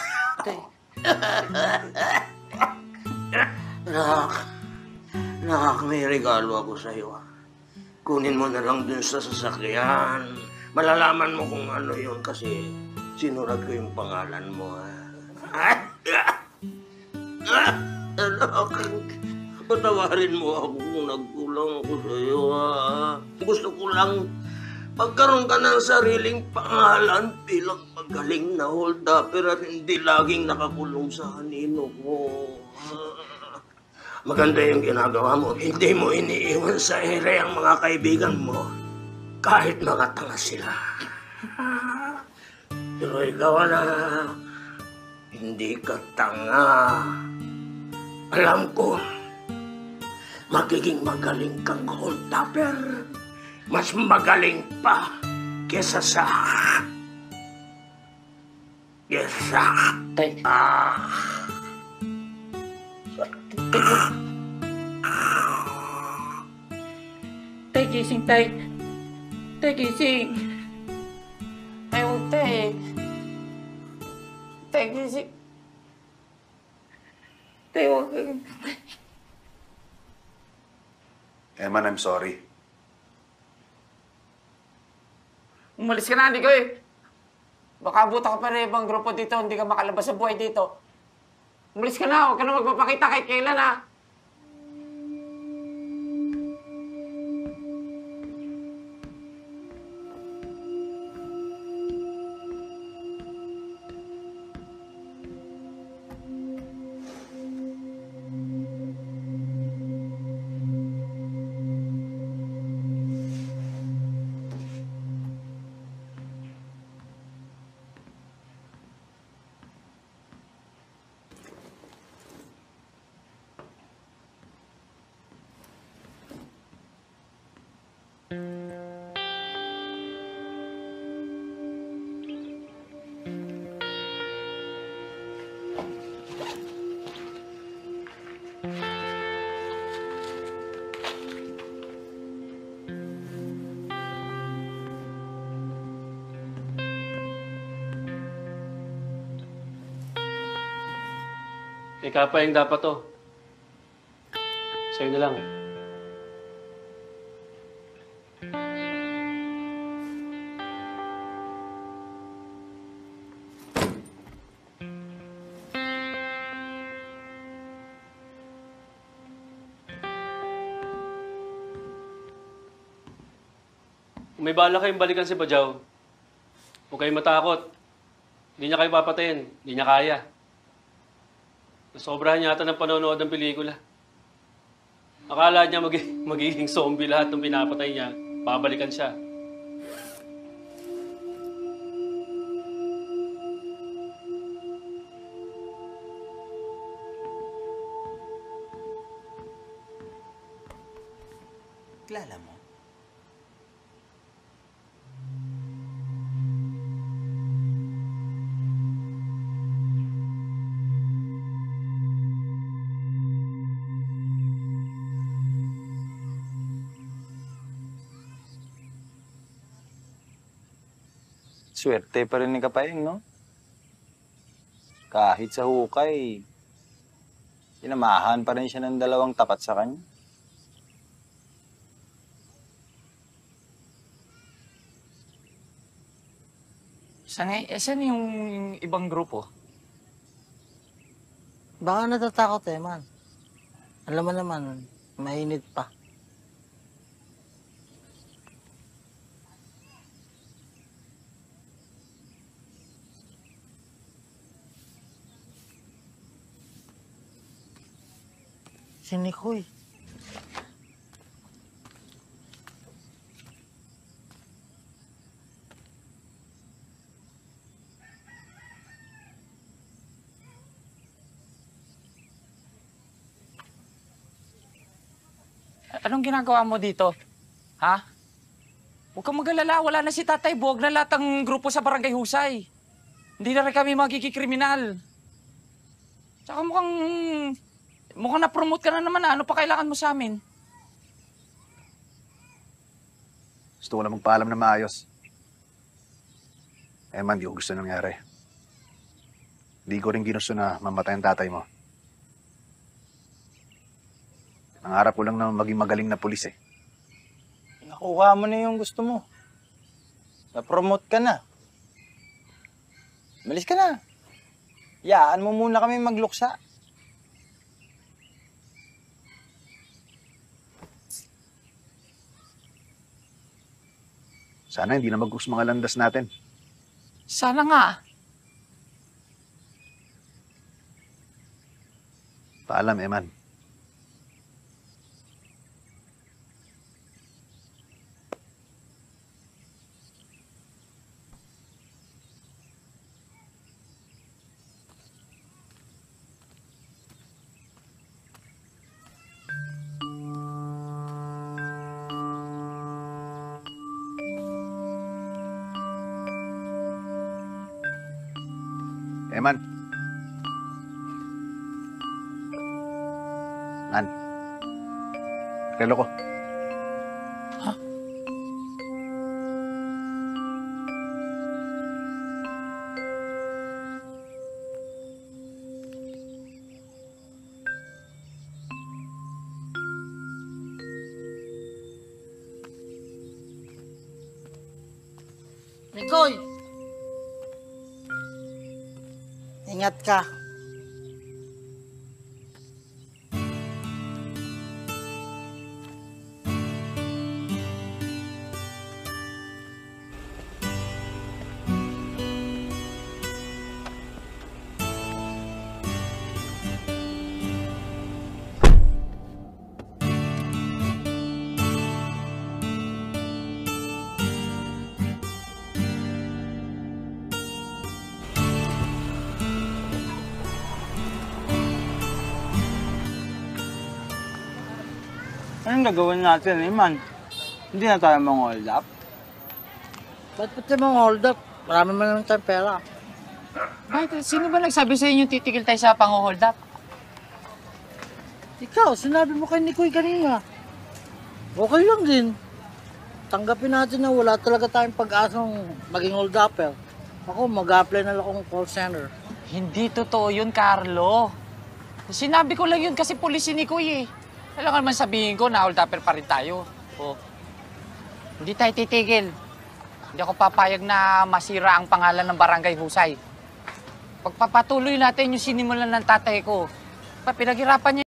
Nak, nak, may regalo ako sa iyo. Kunin mo na lang dun sa sasakyan. Malalaman mo kung ano yun kasi sinurat ko yung pangalan mo. Anak, patawarin mo ako kung nagkulang ako sa iyo, ha? Gusto ko lang magkaroon ka ng sariling pangalan bilang magaling na hold-upper at hindi laging nakakulong sa hanino ko. Maganda yung ginagawa mo. Hindi mo iniiwan sa ere ang mga kaibigan mo kahit mga tanga sila. Pero ikaw, anak, hindi ka tanga. Alam ko, magiging magaling kang hold-upper. Mas magaling pa kesa sa... Kesa...
Tay.
Ah...
Tay, gising, tay. Tay, gising. Tay, huwag, tay. Tay, gising. Tay, huwag.
Eman, I'm sorry.
Umalis ka na, hindi ko eh. Baka buta ka pa rin ibang grupo dito, hindi ka makalabas sa buhay dito. Umalis ka na, huwag ka na magpapakita kahit kailan, ha.
Ikaw pa yung dapat to. Sa'yo na lang. Kung may bala kayong balikan si Bajaw, huwag kayong matakot. Hindi niya kayo papatayin. Hindi niya kaya. Sobrahan yata ng panonood ng pelikula. Akala niya mag magiging zombie lahat ng pinapatay niya. Babalikan siya.
Kilala mo?
Swerte pa rin ni Kapayeng, no? Kahit sa hukay, sinamahan pa rin siya ng dalawang tapat sa kanya.
Saan, eh, saan yung ibang grupo?
Baka natatakot eh, man. Alam mo naman, mainit pa. Si Nikoy.
Anong ginagawa mo dito? Ha? Huwag kang mag-alala, wala na si Tatay Buwag na lahat ng grupo sa Barangay Husay. Hindi na rin kami magkikikriminal. Tsaka mukhang... mukhang na-promote ka na naman. Ano pa kailangan mo sa amin?
Gusto ko lang magpaalam na maayos. Eh man, di ko gusto nangyari. Hindi ko rin ginusto na mamatay ang tatay mo. Nangarap ko lang na maging magaling na pulis eh.
Nakuha mo na yung gusto mo. Na-promote ka na. Malis ka na. Yaan mo muna kami magluksa.
Sana hindi na mag-us mga landas natin.
Sana nga.
Paalam, Eman. Eman. Nan. Relo ko.
Ha?
Nikoy! Ingat ka.
Anong gagawin natin, Iman? Hindi na tayo mang-hold up?
Ba't pati mong hold up? Marami man naman tayong pera.
Bakit? Sino ba nagsabi sa inyo titigil tayo sa pang-hold up?
Ikaw, sinabi mo kay Nikoy kanina. Okay lang din. Tanggapin natin na wala talaga tayong pag-asang maging hold upper. Ako, mag-apply na lang akong call center.
Hindi totoo yun, Carlo. Sinabi ko lang yun kasi pulis si Nikoy eh. Kailangan man sabihin ko na hold upper pa rin tayo. Oh. Hindi tayo titigil. Hindi ako papayag na masira ang pangalan ng Barangay Husay. Pagpapatuloy natin yung sinimulan ng tatay ko, pinaghirapan niya